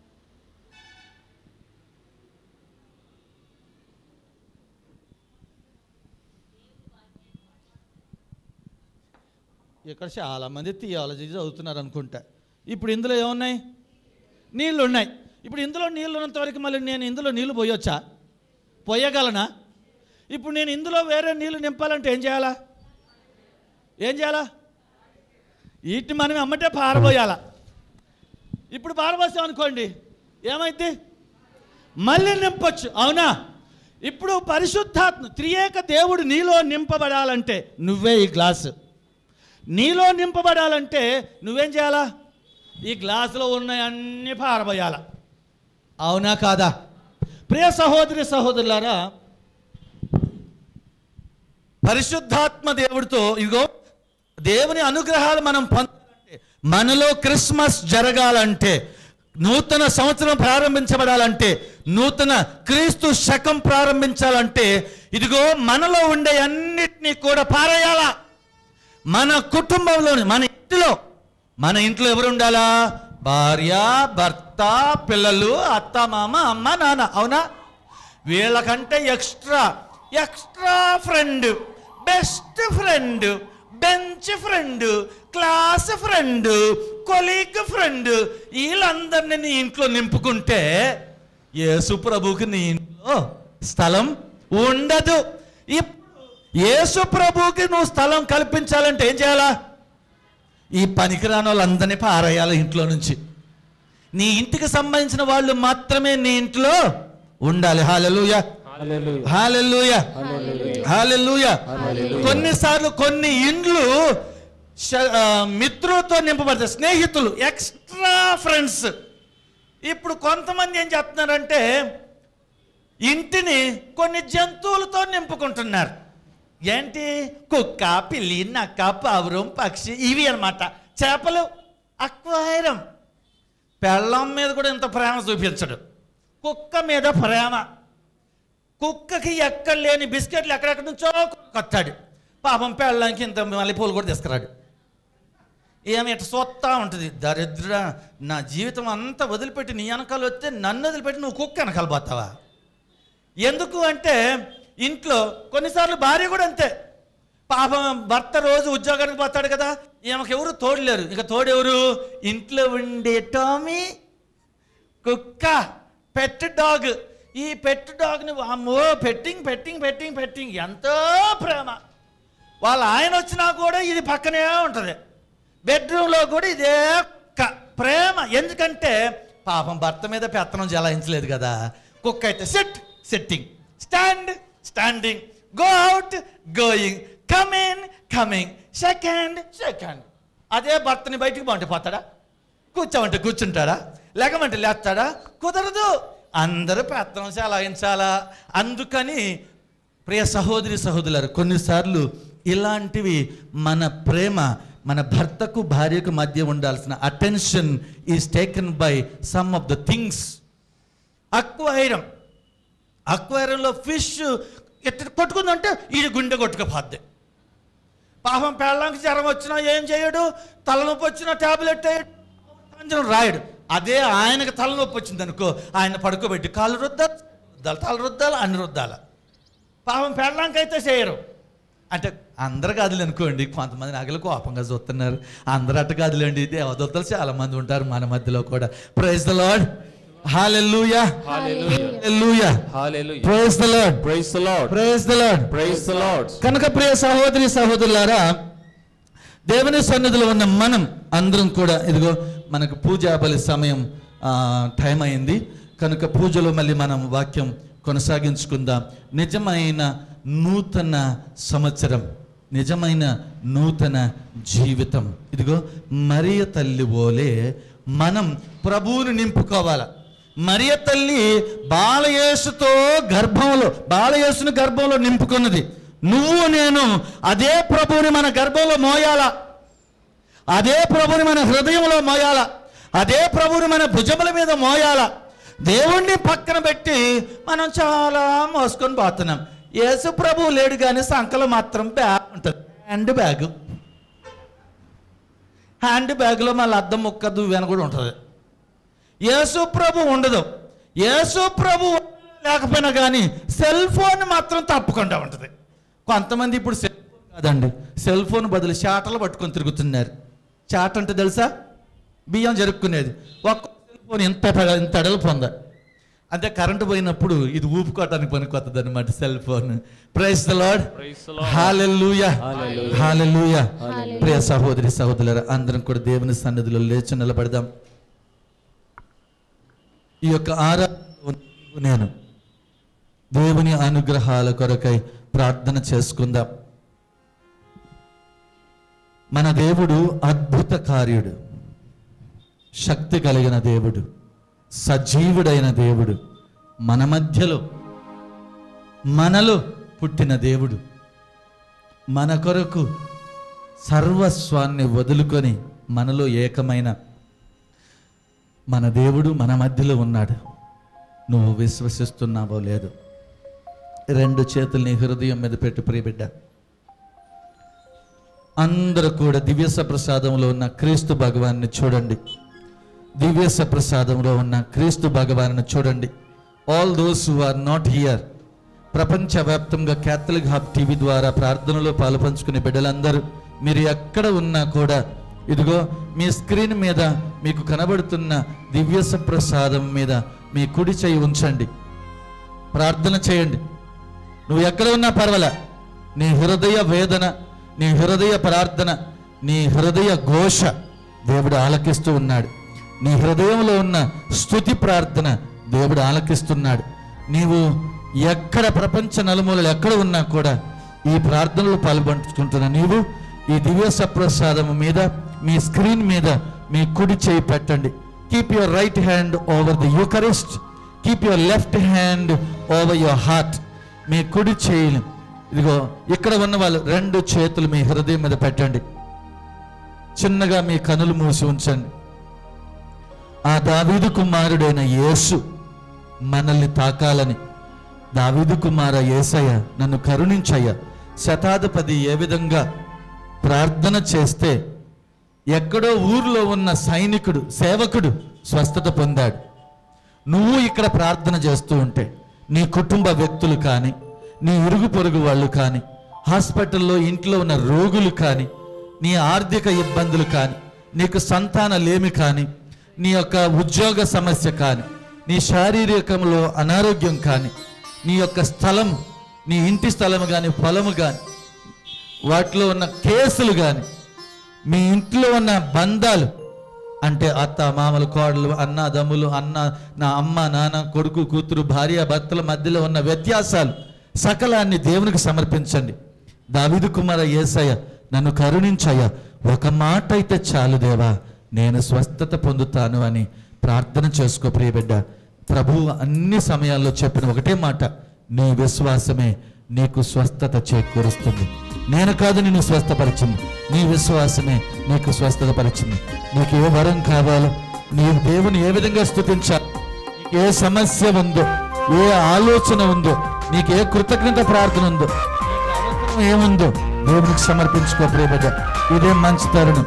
ఇక్కడ చాలామంది థియాలజీ చదువుతున్నారు అనుకుంటా. ఇప్పుడు ఇందులో ఏమున్నాయి? నీళ్ళు ఉన్నాయి. ఇప్పుడు ఇందులో నీళ్ళు ఉన్నంత వరకు మళ్ళీ నేను ఇందులో నీళ్ళు పోయొచ్చా? పోయగలనా? ఇప్పుడు నేను ఇందులో వేరే నీళ్ళు నింపాలంటే ఏం చేయాలా? ఏం చేయాలా? వీటిని మనం అమ్మటే పారబోయాలా. ఇప్పుడు పారబోసాం అనుకోండి, ఏమైంది? మళ్ళీ నింపొచ్చు, అవునా? ఇప్పుడు పరిశుద్ధాత్మ త్రియేక దేవుడు నీలో నింపబడాలంటే నువ్వే ఈ గ్లాసు, నీలో నింపబడాలంటే నువ్వేం చేయాలా? ఈ గ్లాసులో ఉన్నాయి అన్నీ పారబోయాల. అవునా కాదా? ప్రియ సహోదరి సహోదరులారా, పరిశుద్ధాత్మ దేవుడితో ఇదిగో దేవుని అనుగ్రహాలు మనం పొందాలంటే, మనలో క్రిస్మస్ జరగాలంటే, నూతన సంవత్సరం ప్రారంభించబడాలంటే, నూతన క్రీస్తు శకం ప్రారంభించాలంటే, ఇదిగో మనలో ఉండే అన్నిటినీ కూడా పారేయాలా. మన కుటుంబంలోని, మన ఇంటిలో మన ఇంట్లో ఎవరు ఉండాలా? భార్య, భర్త, పిల్లలు, అత్త, మామ, అమ్మ, నాన్న. అవునా? వీళ్ళకంటే extra extra friend, best friend, bench friend, class friend, colleague friend, వీళ్ళందరినీ నీ ఇంట్లో నింపుకుంటే యేసు ప్రభువుకి నీ ఇంట్లో స్థలం ఉండదు. యేసు ప్రభువుకి నువ్వు స్థలం కల్పించాలంటే ఏం చేయాలా? ఈ పనికిరాని వాళ్ళందరినీ పారేయాలి ఇంట్లో నుంచి. నీ ఇంటికి సంబంధించిన వాళ్ళు మాత్రమే నీ ఇంట్లో ఉండాలి. హల్లెలూయా, హల్లెలూయా, హల్లెలూయా. కొన్నిసార్లు కొన్ని ఇండ్లు మిత్రులతో నింపబడతాయి, స్నేహితులు, ఎక్స్ట్రా ఫ్రెండ్స్. ఇప్పుడు కొంతమంది ఏం చెప్తున్నారంటే ఇంటిని కొన్ని జంతువులతో నింపుకుంటున్నారు. ఏంటి? కుక్క, పిల్లి, నక్క, పావురం, పక్షి, ఇవి అన్నమాట. చేపలు, అక్వేరియం. పెళ్ళం మీద కూడా ఇంత ప్రేమ చూపించడు, కుక్క మీద ప్రేమ. కుక్కకి ఎక్కడ లేని బిస్కెట్లు ఎక్కడెక్కడి నుంచో కొత్తాడు. పాపం పెళ్ళానికి ఇంత మల్లెపూలు కూడా తీసుకురాడు. ఏమి ఇట్లా సొత్తా ఉంటుంది. దరిద్ర, నా జీవితం అంతా వదిలిపెట్టి నీ వెనకాల వస్తే నన్ను వదిలిపెట్టి నువ్వు కుక్క వెనకాల పోతావా? ఎందుకు అంటే ఇంట్లో కొన్నిసార్లు భార్య కూడా అంతే. పాపం భర్త రోజు ఉద్యోగానికి పోతాడు కదా, ఈమెకు ఎవరు తోడలేరు. ఇక తోడెవరు? ఇంట్లో ఉండే టామీ, కుక్క, పెట్ డాగ్. ఈ పెట్ డాగ్ని అమ్మో పెట్టింగ్ పెట్టింగ్ పెట్టింగ్ పెట్టింగ్ ఎంతో ప్రేమ. వాళ్ళ ఆయన వచ్చినా కూడా ఇది పక్కనే ఉంటుంది. బెడ్రూమ్లో కూడా ఇదే ప్రేమ. ఎందుకంటే పాపం భర్త మీద పెత్తనం జలాయించలేదు కదా. కుక్క అయితే set setting, stand standing, go out going, come in coming, second second. అదే భర్తని బయటికి బాగుంటే పోతాడా? కూర్చోమంటే కూర్చుంటాడా? లేకమంటే లేస్తాడా? కుదరదు. అందరూ పెత్తనం చలాయించాలా. అందుకని ప్రియ సహోదరి సహోదరులారు, కొన్నిసార్లు ఇలాంటివి మన ప్రేమ, మన భర్తకు భార్యకు మధ్య ఉండాల్సిన attention is taken by some of the things. Aquarium, అక్వేరియంలో ఫిష్ ఎట్ట కొట్టుకుందంటే ఇది గుండె కొట్టుకుపోద్ది. పాపం పెళ్ళానికి జ్వరం వచ్చినా ఏం చేయడు, తలనొప్పి వచ్చినా ట్యాబ్లెట్ వేయడు, రాయడు. అదే ఆయనకు తలనొప్పి వచ్చింది అనుకో, ఆయన పడుకోబెట్టి కాళ్ళు రుద్దాలి, రుద్దాలి, తల రుద్దాలి, అన్ని రుద్దాలి. పాపం పెళ్ళానికి అయితే చేయరు. అంటే అందరు కాదులు అనుకోండి, కొంతమంది నగలు కోపంగా చూస్తున్నారు. అందరు అట్ట కాదులేండి, దేవదూతలు చాలా మంది ఉంటారు మన మధ్యలో కూడా. Praise the lord, hallelujah, hallelujah, hallelujah, praise the lord, praise the lord, praise the lord, praise the lord. కనుక ప్రియ సహోదరి సహోదరులారా, దేవుని సన్నిధిలో ఉన్న మనం అందరం కూడా ఇదిగో మనకు పూజా బలి సమయం టైం అయింది కనుక పూజలో మళ్ళీ మనం వాక్యం కొనసాగించుకుందాం. నిజమైన నూతన సంవత్సరం, నిజమైన నూతన జీవితం. ఇదిగో మరియ తల్లి ఓలే మనం ప్రభువుని నింపుకోవాలి. మరియ తల్లి బాలయేసుతో గర్భంలో, బాలయేసుని గర్భంలో నింపుకున్నది. నువ్వు నేను అదే ప్రభువుని మన గర్భంలో మోయాలా, అదే ప్రభువుని మన హృదయంలో మోయాలా, అదే ప్రభువుని మన భుజముల మీద మోయాలా. దేవుణ్ణి పక్కన పెట్టి మనం చాలా మోసుకొని పోతున్నాం. యేసు ప్రభువు లేడు కానీ సంకలో మాత్రం బ్యాగ్ ఉంటుంది, హ్యాండ్ బ్యాగ్. హ్యాండ్ బ్యాగ్లో మళ్ళీ అద్దం ముక్క దువ్వెన కూడా ఉంటుంది. యేసు ప్రభు ఉండదు. యేసు ప్రభు లేకపోయినా కానీ సెల్ ఫోన్ మాత్రం తప్పకుండా ఉంటుంది. కొంతమంది ఇప్పుడు సెల్ ఫోన్ కాదండి, సెల్ ఫోన్ బదులు చాటలు పట్టుకొని తిరుగుతున్నారు. చాట అంటే తెలుసా? బియ్యం జరుపుకునేది. ఒక్క సెల్ ఫోన్ ఇంత ఇంత అడలు పొంద, అంటే కరెంటు పోయినప్పుడు ఇది ఊపుకోవటానికి పనికొత్తది అనమాట cell phone. Praise the lord, hallelujah, hallelujah. ప్రియ సహోదరి సహోదరులారా, అందరం కూడా దేవుని సన్నిధిలో లేచి నిలబడదాం. ఈ యొక్క ఆరాధన నేను దేవుని అనుగ్రహాల కొరకై ప్రార్థన చేసుకుందాం. మన దేవుడు అద్భుత కార్యుడు, శక్తి కలిగిన దేవుడు, సజీవుడైన దేవుడు, మన మధ్యలో మనలో పుట్టిన దేవుడు. మన కొరకు సర్వస్వాన్ని వదులుకొని మనలో ఏకమైన మన దేవుడు మన మధ్యలో ఉన్నాడు. నువ్వు విశ్వసిస్తున్నావో లేదు? రెండు చేతులు నీ హృదయం మీద పెట్టు ప్రియబిడ్డ. అందరూ కూడా దివ్యస ప్రసాదంలో ఉన్న క్రీస్తు భగవాన్ని చూడండి. దివ్యస ప్రసాదంలో ఉన్న క్రీస్తు భగవాన్ని చూడండి. All those who are not here, ప్రపంచవ్యాప్తంగా క్యాథలిక్ హబ్ టీవీ ద్వారా ప్రార్థనలో పాలుపంచుకునే బిడ్డలందరూ మీరు ఎక్కడ ఉన్నా కూడా ఇదిగో మీ స్క్రీన్ మీద మీకు కనబడుతున్న దివ్యస ప్రసాదం మీద మీ కుడి చేయి ఉంచండి, ప్రార్థన చేయండి. నువ్వు ఎక్కడ ఉన్నా పర్వాలే, నీ హృదయ వేదన, నీ హృదయ ప్రార్థన, నీ హృదయ ఘోష దేవుడు ఆలకిస్తూ ఉన్నాడు. నీ హృదయంలో ఉన్న స్తుతి ప్రార్థన దేవుడు ఆలకిస్తున్నాడు. నీవు ఎక్కడ ప్రపంచ నలుమూలలు ఎక్కడ ఉన్నా కూడా ఈ ప్రార్థనలు పాల్పంచుకుంటున్న నీవు ఈ దివ్య సప్రసాదం మీద మీ స్క్రీన్ మీద మీ కుడి చేయి పెట్టండి. Keep your right hand over the Eucharist, keep your left hand over your heart. మీ కుడి చేయి ఇదిగో ఇక్కడ ఉన్న వాళ్ళు రెండు చేతులు మీ హృదయం మీద పెట్టండి. చిన్నగా మీ కనులు మూసి ఉంచండి. ఆ దావీదు కుమారుడైన యేసు మనల్ని తాకాలని, దావీదు కుమార యేసయ్య నన్ను కరుణించయ్య, శతాధిపతి ఏ విధంగా ప్రార్థన చేస్తే ఎక్కడో ఊర్లో ఉన్న సైనికుడు సేవకుడు స్వస్థత పొందాడు. నువ్వు ఇక్కడ ప్రార్థన చేస్తూ ఉంటే నీ కుటుంబ వ్యక్తులు కానీ, నీ ఇరుగు పొరుగు వాళ్ళు కానీ, హాస్పిటల్లో ఇంట్లో ఉన్న రోగులు కానీ, నీ ఆర్థిక ఇబ్బందులు కానీ, నీకు సంతానలేమి కానీ, నీ యొక్క ఉద్యోగ సమస్య కానీ, నీ శారీరకంలో అనారోగ్యం కానీ, నీ యొక్క స్థలం, నీ ఇంటి స్థలము కానీ, పొలము కానీ, వాటిలో ఉన్న కేసులు కానీ, మీ ఇంట్లో ఉన్న బంధాలు అంటే అత్త మామలు, కోడలు, అన్న దమ్ములు, అన్న నా అమ్మ నాన్న, కొడుకు కూతురు, భార్య భర్తల మధ్యలో ఉన్న వ్యత్యాసాలు సకలాన్ని దేవునికి సమర్పించండి. దావీదు కుమార యేసయ్య నన్ను కరుణించయ్య, ఒక మాట అయితే చాలు దేవా, నేను స్వస్థత పొందుతాను అని ప్రార్థన చేసుకో ప్రియబిడ్డ. ప్రభువు అన్ని సమయాల్లో చెప్పిన ఒకటే మాట, నీ విశ్వాసమే నీకు స్వస్థత చేకూరుస్తుంది. నేను కాదు నిన్ను స్వస్థపరిచింది, నీ విశ్వాసమే నీకు స్వస్థత పరిచింది. నీకు ఏ వరం కావాలో, నీ దేవుని ఏ విధంగా స్తుతించాలి, నీకు ఏ సమస్య ఉందో, ఏ ఆలోచన ఉందో, నీకు ఏ కృతజ్ఞత ప్రార్థన ఉందో, ఏముందో దేవునికి సమర్పించుకో ప్రియబిడ్డ. ఇదే మంచి తరుణం.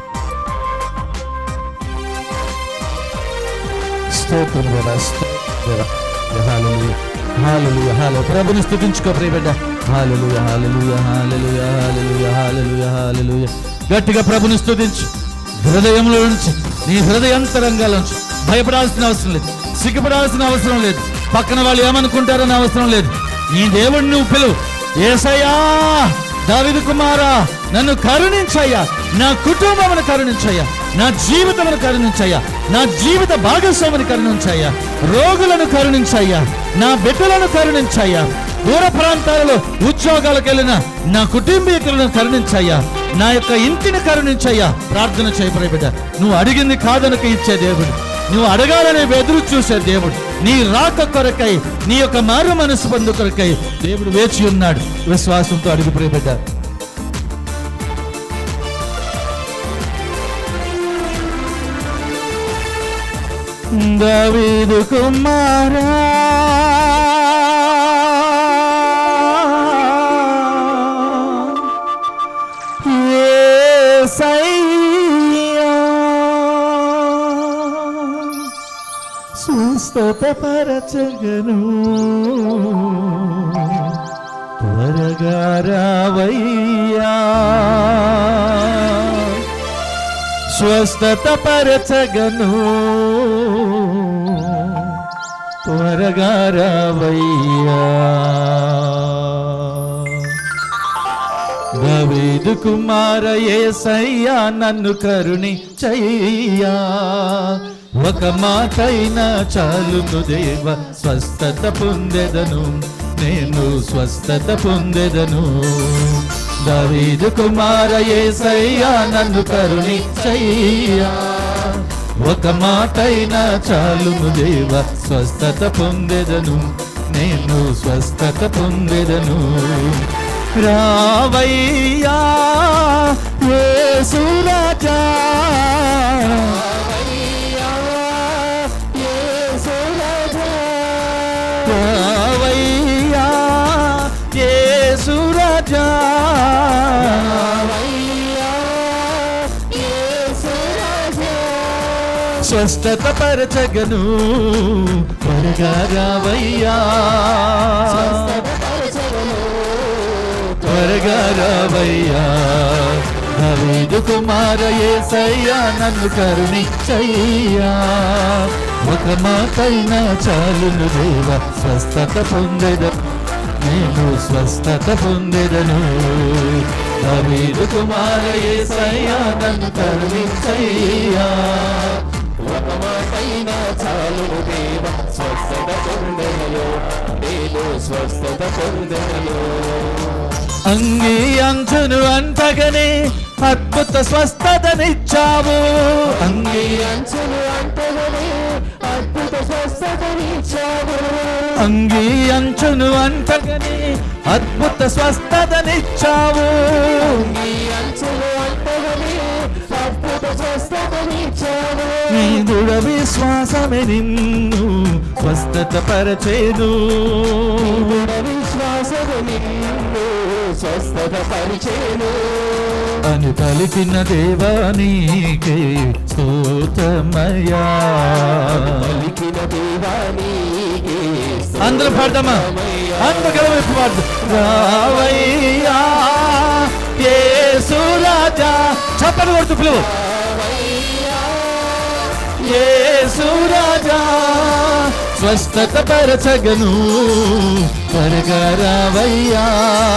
స్తోత్రం దేవా, స్తోత్రం హల్లెలూయా, హల్లెలూయా, హల్లెలూయా. ప్రభుని స్తుతించుకో ప్రియబిడ్డ. హల్లెలూయా, హల్లెలూయా, హల్లెలూయా, హల్లెలూయా, హల్లెలూయా, హల్లెలూయా. గట్టిగా ప్రభుని స్తుతించు. హృదయంలో నుంచి, నీ హృదయాంతరంగాల నుంచి భయపడాల్సిన అవసరం లేదు, సిగ్గుపడాల్సిన అవసరం లేదు, పక్కన వాళ్ళు ఏమనుకుంటారని అవసరం లేదు. నీ దేవుడిని నువ్వు పిలువు. యేసయ్యా, దావీదు కుమారా నన్ను కరుణించయ్యా, నా కుటుంబమును కరుణించయ్యా, నా జీవితమును కరుణించయ్యా, నా జీవిత భాగస్వామిని కరుణించయ్యా, రోగులను కరుణించయ్యా, నా బిడ్డలను కరుణించయ్యా, దూర ప్రాంతాలలో ఉద్యోగాలకు వెళ్ళిన నా కుటుంబీకులను కరుణించయ్యా, నా యొక్క ఇంటిని కరుణించయ్యా. ప్రార్థన చేయబడే బిడ్డ, నువ్వు అడిగింది కాదనక ఇచ్చే దేవుడు, నువ్వు అడగాలని ఎదురు చూసే దేవుడు, నీ రాక కొరకై, నీ యొక్క మారు మనసు పొందు కొరకై దేవుడు వేచి ఉన్నాడు. విశ్వాసంతో అడుగు ప్రియబిడ్డ. దావీదు కుమారా యేసయ్యా, స్వస్థత పరచగను, త్వరగా రావయ్యా, స్వస్థత పరచగను, త్వరగా రావయ్యా. దావీదు కుమార యేసయ్యా నన్ను కరుణించయ్యా, ఒక మాటైనా చాలును దేవ, స్వస్థత పొందెదను, నేను స్వస్థత పొందెదను. దావీదు కుమార యేసయ్యా నన్ను కరుణించయ్యా, ఒక మాటైనా చాలును దేవ, స్వస్థత పొందెదను, నేను స్వస్థత పొందెదను. రావయ్యా యేసు రాజా రావయ్యా యేసు రాజా రావయ్యా యేసు రాజా రావయ్యా యేసు రాజా స్వస్థత పరచగను త్వరగా రావయ్యా త్వరగా రావయ్యా దావీదు కుమార యేసయ్యా నన్ను కరుణించయ్యా ఒక మాటైనా చాలును దేవా స్వస్థత పొందెదను నేను స్వస్థత పొందెదను దావీదు కుమార యేసయ్యా నన్ను కరుణించయ్యా ఒక మాటైనా చాలును దేవా స్వస్థత పొందెదను నేను స్వస్థత పొందెదను అంగీ అంచును అంటగనే అద్భుత స్వస్థతనిచ్చావు అంగీ అంచును అంటగనే అద్భుత స్వస్థతనిచ్చావు అంగీ అంచును అంటగనే అద్భుత స్వస్థతనిచ్చావు అంగీ అంచును అంటగనే అద్భుత స్వస్థతనిచ్చావు నీ దృఢ విశ్వాసమే నిన్ను స్వస్థత పరచేను విశ్వాసమే నిన్ను స్వస్థత పరిచేను అని పలికిన దేవా నీకే స్తోత్రమయ్యా పలికిన దేవా నీకే అందరూ పాడదామా అందరూ కలిపి పాడదాం రావయ్యా యేసు రాజా చప్పట్లు కొడుతూ పిలువు యేసు రాజా స్వస్థత పరచగను త్వరగా రావయ్యా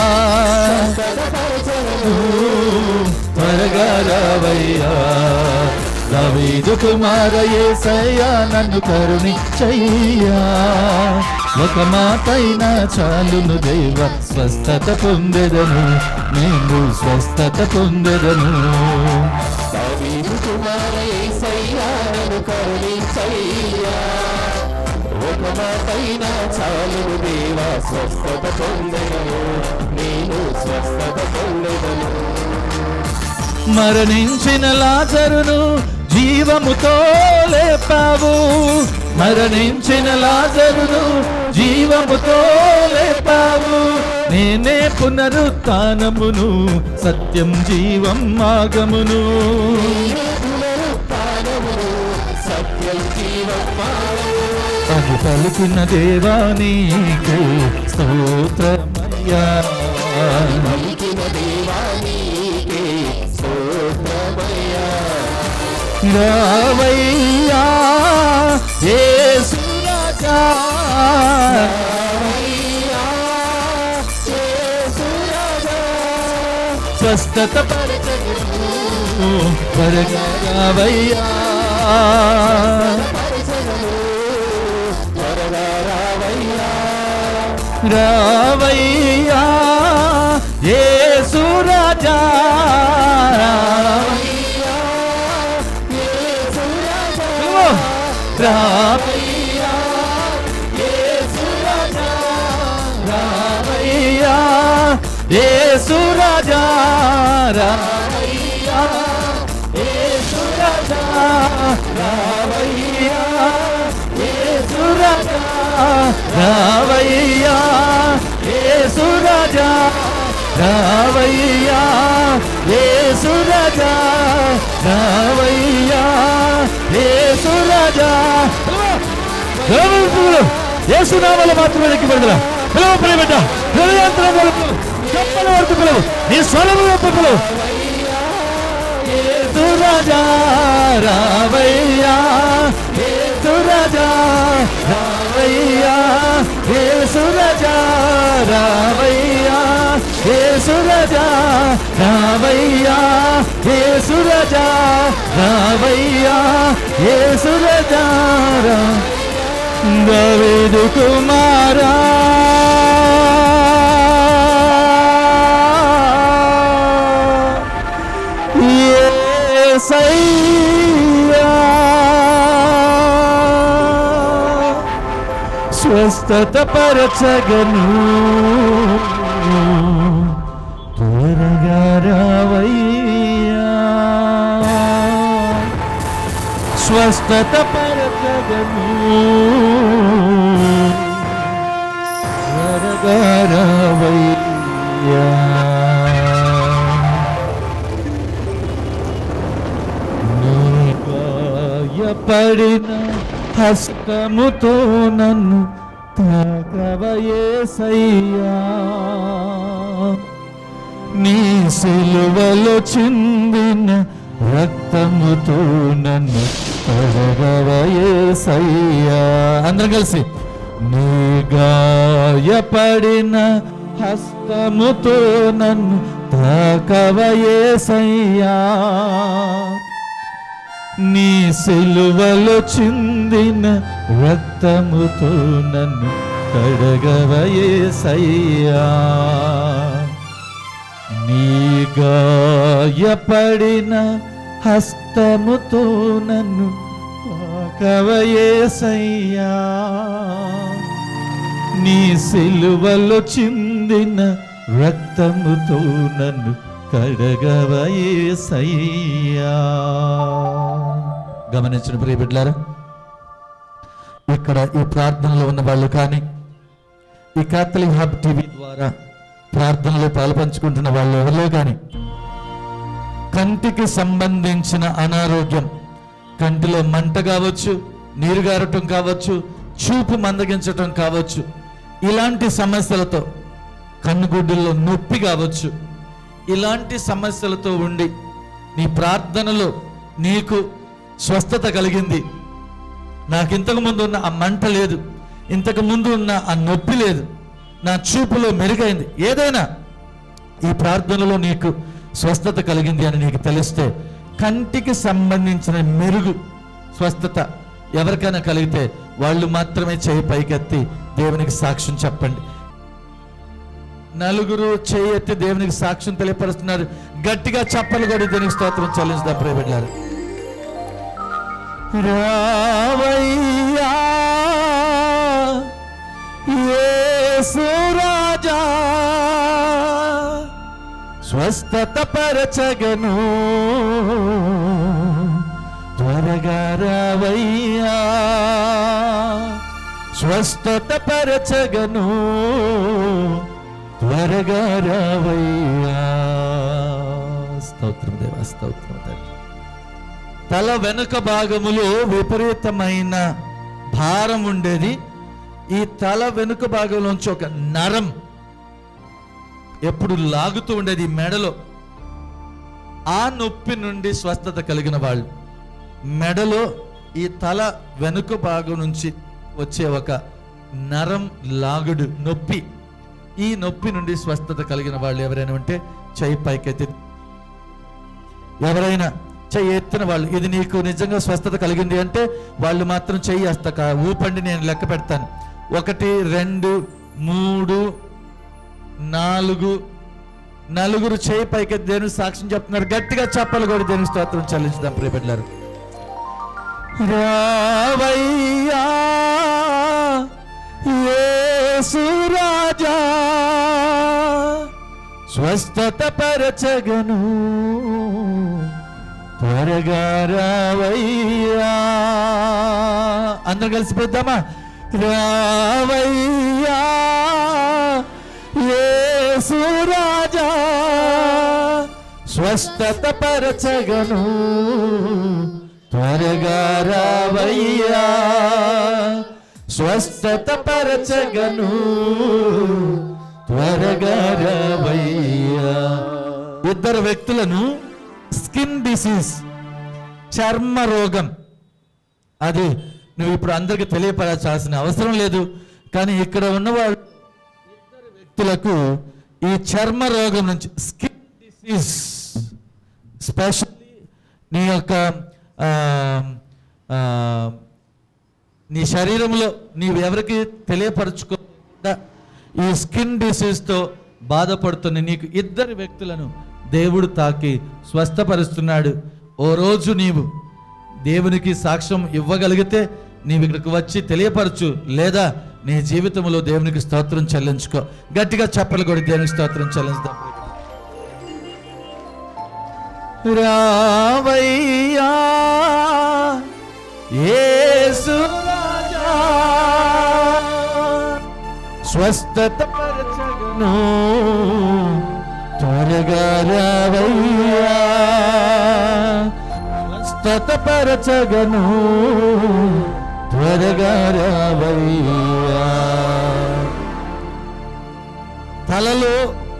త్వరగా రావయ్యా దావీదు కుమార యేసయ్యా నన్ను కరుణించయ్యా ఒక మాటైనా చాలును దేవ స్వస్థత పొందెదను నేను స్వస్థత పొందెదను దావీదు కుమార యేసయ్యా నన్ను కరుణించయ్యా ఒక మాటైనా చాలును దేవ స్వస్థత పొందెదను నేను స్వస్థత పొందెదను మరణించిన లాజరును జీవముతో లేపావు మరణించిన లాజరును జీవముతో లేపావు నేనే పునరుత్థానమును సత్యం జీవం మార్గమును అది పలికిన దేవా నీకే స్తోత్రమయ్యా పలికిన దేవా నీకే స్తోత్రమయ్యా రావయ్యా యేసు రాజా రావయ్యా యేసు రాజా స్వస్థత పరచగను త్వరగా రావయ్యా రావయ్యా యేసు రాజా రావయ్యా యేసు రాజా రావయ్యా యేసు రాజా రావయ్యా యేసు రాజా రావయ్యా యేసు రాజా రావయ్యా యేసు రాజా రావయ్యా యేసు రాజా రావయ్యా యేసు రాజా రావయ్యా యేసు రాజా యేసు నామములో మాత్రమే ఎక్కిపడరా పిలువ ప్రియబిడ్డ హృదయాంతరం వరకు చెప్పల వరకు పిలువు నీ స్వరము వైపు పిలువు యేసు రాజా రావయ్యా యేసు రాజా రావయ్యా యేసు రాజా రావయ్యా యేసు రాజా రావయ్యా యేసు రాజా రావయ్యా యేసు రాజా దావీదు కుమారా యేసయ్యా స్వస్థత పరచగను త్వరగా రావయ్యా, స్వస్థత పరచగను, త్వరగా రావయ్యా. నీ గాయపడిన హస్తముతో నన్ను తాకవయేసయ్యా, నీ సిలువలో చిందిన రక్తముతో నన్ను కడగవయేసయ్యా. అందరం కలిసి నీ గాయపడిన హస్తముతో నన్ను తాకవయేసయ్యా, నీ సిలువలో చిందిన రక్తముతో నన్ను కడగవయేసయ్యా, నీ గాయపడిన హస్తముతో నన్ను తాకవయేసయ్యా, నీ సిలువలో చిందిన రక్తముతో నన్ను కడగవయేసయ్యా. గమనించిన ప్రియ బిడ్డలారా, ఇక్కడ ఈ ప్రార్థనలో ఉన్న వాళ్ళు కానీ ఈ కాథలిక్ హబ్ టీవీ ద్వారా ప్రార్థనలో పాల్పంచుకుంటున్న వాళ్ళు ఎవరిలో కానీ కంటికి సంబంధించిన అనారోగ్యం, కంటిలో మంట కావచ్చు, నీరు గారటం కావచ్చు, చూపు మందగించటం కావచ్చు, ఇలాంటి సమస్యలతో కన్నుగుడ్డుల్లో నొప్పి కావచ్చు, ఇలాంటి సమస్యలతో ఉండి నీ ప్రార్థనలో నీకు స్వస్థత కలిగింది, నాకు ఇంతకు ముందు ఉన్న ఆ మంట లేదు, ఇంతకు ముందు ఉన్న ఆ నొప్పి లేదు, నా చూపులో మెరుగైంది, ఏదైనా ఈ ప్రార్థనలో నీకు స్వస్థత కలిగింది అని నీకు తెలిస్తే, కంటికి సంబంధించిన మెరుగు స్వస్థత ఎవరికైనా కలిగితే వాళ్ళు మాత్రమే చేయి పైకెత్తి దేవునికి సాక్ష్యం చెప్పండి. నలుగురు చేయి ఎత్తి దేవునికి సాక్ష్యం తెలియపరుస్తున్నారు. గట్టిగా చప్పలు కొడి దేవునికి స్తోత్రం చెల్లించుదాం ప్రియ బిడ్డలారా. రావయ్యా యేసు రాజా, స్వస్థత పరచగను, త్వరగా రావయ్యా, స్వస్థత పరచగను, త్వరగా రావయ్యా. స్తోత్రం దేవా, స్తోత్రం తండ్రి. తల వెనుక భాగములో విపరీతమైన భారం ఉండేది. ఈ తల వెనుక భాగంలోంచి ఒక నరం ఎప్పుడు లాగుతూ ఉండేది మెడలో. ఆ నొప్పి నుండి స్వస్థత కలిగిన వాళ్ళు, మెడలో ఈ తల వెనుక భాగం నుంచి వచ్చే ఒక నరం లాగుడు నొప్పి, ఈ నొప్పి నుండి స్వస్థత కలిగిన వాళ్ళు ఎవరైనా ఉంటే చెయ్యి పైకెత్తి. ఎవరైనా చెయ్యి ఎత్తిన వాళ్ళు, ఇది నీకు నిజంగా స్వస్థత కలిగింది అంటే వాళ్ళు మాత్రం చెయ్యి వేస్తా ఊపండి, నేను లెక్క పెడతాను. ఒకటి, రెండు, మూడు, నాలుగు, నలుగురు చేయి పైకెత్తి దేవునికి సాక్ష్యం చెప్తున్నారు. గట్టిగా చెప్పాలి కూడా దేవునికి స్తోత్రం చెల్లించుదాం ప్రియ బిడ్డలారా. రావయ్యా యేసు రాజా, స్వస్థత పరచగను, త్వరగా రావయ్యా. అందరూ కలిసి పెద్దామా? రావయ్యా యేసు రాజా, స్వస్థత పరచగను, త్వరగా రావయ్యా, స్వస్థత పరచగను, త్వరగా రావయ్యా. ఇద్దరు వ్యక్తులను స్కిన్ డిసీజ్, చర్మ రోగం, అది నువ్వు ఇప్పుడు అందరికి తెలియపరచాల్సిన అవసరం లేదు. కానీ ఇక్కడ ఉన్నవాళ్ళు ఇద్దరు వ్యక్తులకు ఈ చర్మ రోగం నుంచి, స్కిన్ డిసీజ్, స్పెషల్లీ నీ యొక్క నీ శరీరంలో నీవు ఎవరికి తెలియపరచుకోకుండా ఈ స్కిన్ డిసీజ్తో బాధపడుతున్న నీకు ఇద్దరు వ్యక్తులను దేవుడు తాకి స్వస్థపరుస్తున్నాడు. ఓ రోజు నీవు దేవునికి సాక్ష్యం ఇవ్వగలిగితే నీవు ఇక్కడికి వచ్చి తెలియపరచు, లేదా నీ జీవితంలో దేవునికి స్తోత్రం చెల్లించుకో. గట్టిగా చెప్పలు కూడా దేవునికి స్తోత్రం చెల్లించుదాం. రావయ్యా యేసు రాజా, స్వస్థత పరచగను త్వరగా రావయ్యా, స్వస్థత పరచగను త్వరగా రావయ్యా. తలలో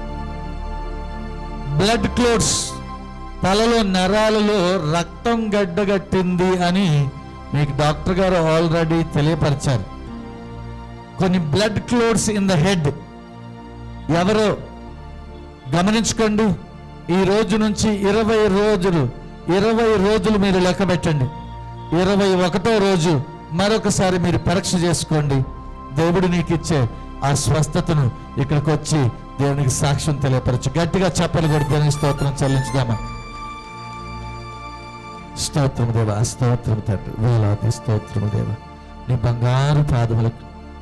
బ్లడ్ క్లోట్స్, తలలో నరాలలో రక్తం గడ్డగట్టింది అని మీకు డాక్టర్ గారు ఆల్రెడీ తెలియపరిచారు. కొన్ని blood clots in the head. ఎవరో గమనించుకోండి, ఈ రోజు నుంచి ఇరవై రోజులు ఇరవై రోజులు మీరు లెక్క పెట్టండి. ఇరవై ఒకటో రోజు మరొకసారి మీరు పరీక్ష చేసుకోండి. దేవుడు నీకు ఇచ్చే ఆ స్వస్థతను ఇక్కడికి వచ్చి దేవునికి సాక్ష్యం తెలియపరచు. గట్టిగా చెప్పలు కొడి దేవునికి స్తోత్రం చెల్లించుదామా. స్తోత్రము దేవా, స్తోత్రము తండ్రి, వేలాది స్తోత్రము దేవా. నీ బంగారు పాదములకు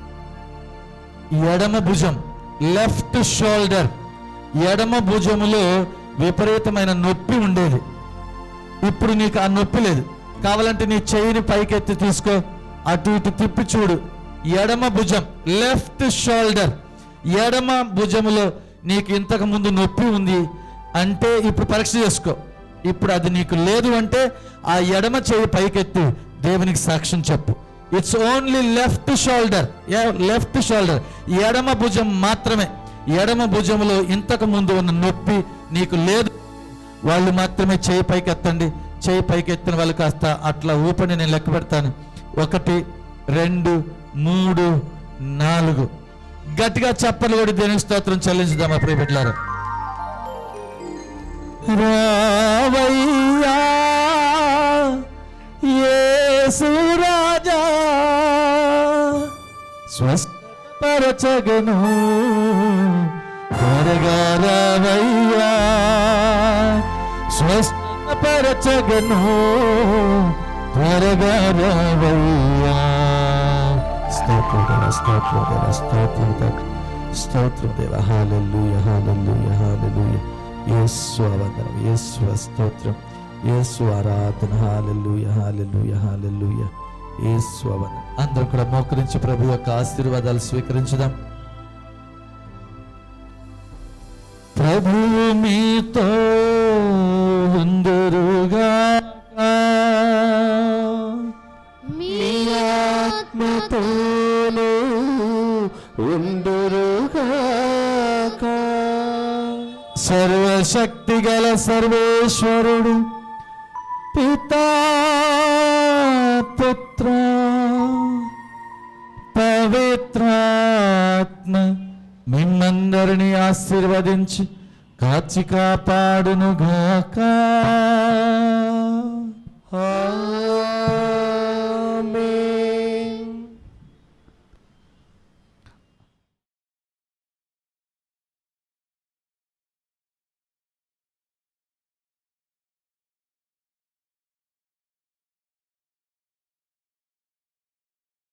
ఎడమ భుజం, లెఫ్ట్ షోల్డర్, ఎడమ భుజములో విపరీతమైన నొప్పి ఉండేది. ఇప్పుడు నీకు ఆ నొప్పి లేదు. కావాలంటే నీ చెయ్యిని పైకెత్తి తీసుకో, అటు ఇటు తిప్పి చూడు. ఎడమ భుజం, లెఫ్ట్ షోల్డర్, ఎడమ భుజములో నీకు ఇంతకు ముందు నొప్పి ఉంది అంటే ఇప్పుడు పరీక్ష చేసుకో. ఇప్పుడు అది నీకు లేదు అంటే ఆ ఎడమ చెయ్యి పైకెత్తి దేవునికి సాక్ష్యం చెప్పు. It's only left shoulder, left shoulder, ఎడమ భుజం మాత్రమే. ఎడమ భుజములో ఇంతకు ముందు ఉన్న నొప్పి నీకు లేదు. వాళ్ళు మాత్రమే చేయి పైకెత్తండి. చేయి పైకెత్తిన వాళ్ళు కాస్త అట్లా ఊపండి, నేను లెక్క పెడతాను. ఒకటి, రెండు, మూడు, నాలుగు. గట్టిగా చెప్పలు కూడా దేవునికి స్తోత్రం చెల్లించుదామా ప్రియ బిడ్డలారా. రావయ్యా యేసు రాజా, స్వస్థపరచగను త్వరగా రావయ్యా, స్వస్థపరచగను త్వరగా రావయ్యా. స్తోత్రం దేవా, స్తోత్రం దేవా, స్తోత్రం తండ్రి, స్తోత్రం దేవా. హల్లెలూయా, హల్లెలూయా, హల్లెలూయా. యేసు వందనం, యేసు స్తోత్రం, యేసు ఆరాధన. హల్లెలూయా, హల్లెలూయా, హల్లెలూయా. యేసు వందనం. అందరూ కూడా మోకరించి ప్రభు యొక్క ఆశీర్వాదాలు స్వీకరించుదాం. ప్రభువు మీతో ఉందురుగాక, మీ ఆత్మతోనూ ఉందురుగాక. సర్వశక్తి గల సర్వేశ్వరుడు పితా పుత్ర పవిత్రాత్మ మిమ్మందరినీ ఆశీర్వదించి కాచి కాపాడును గాక.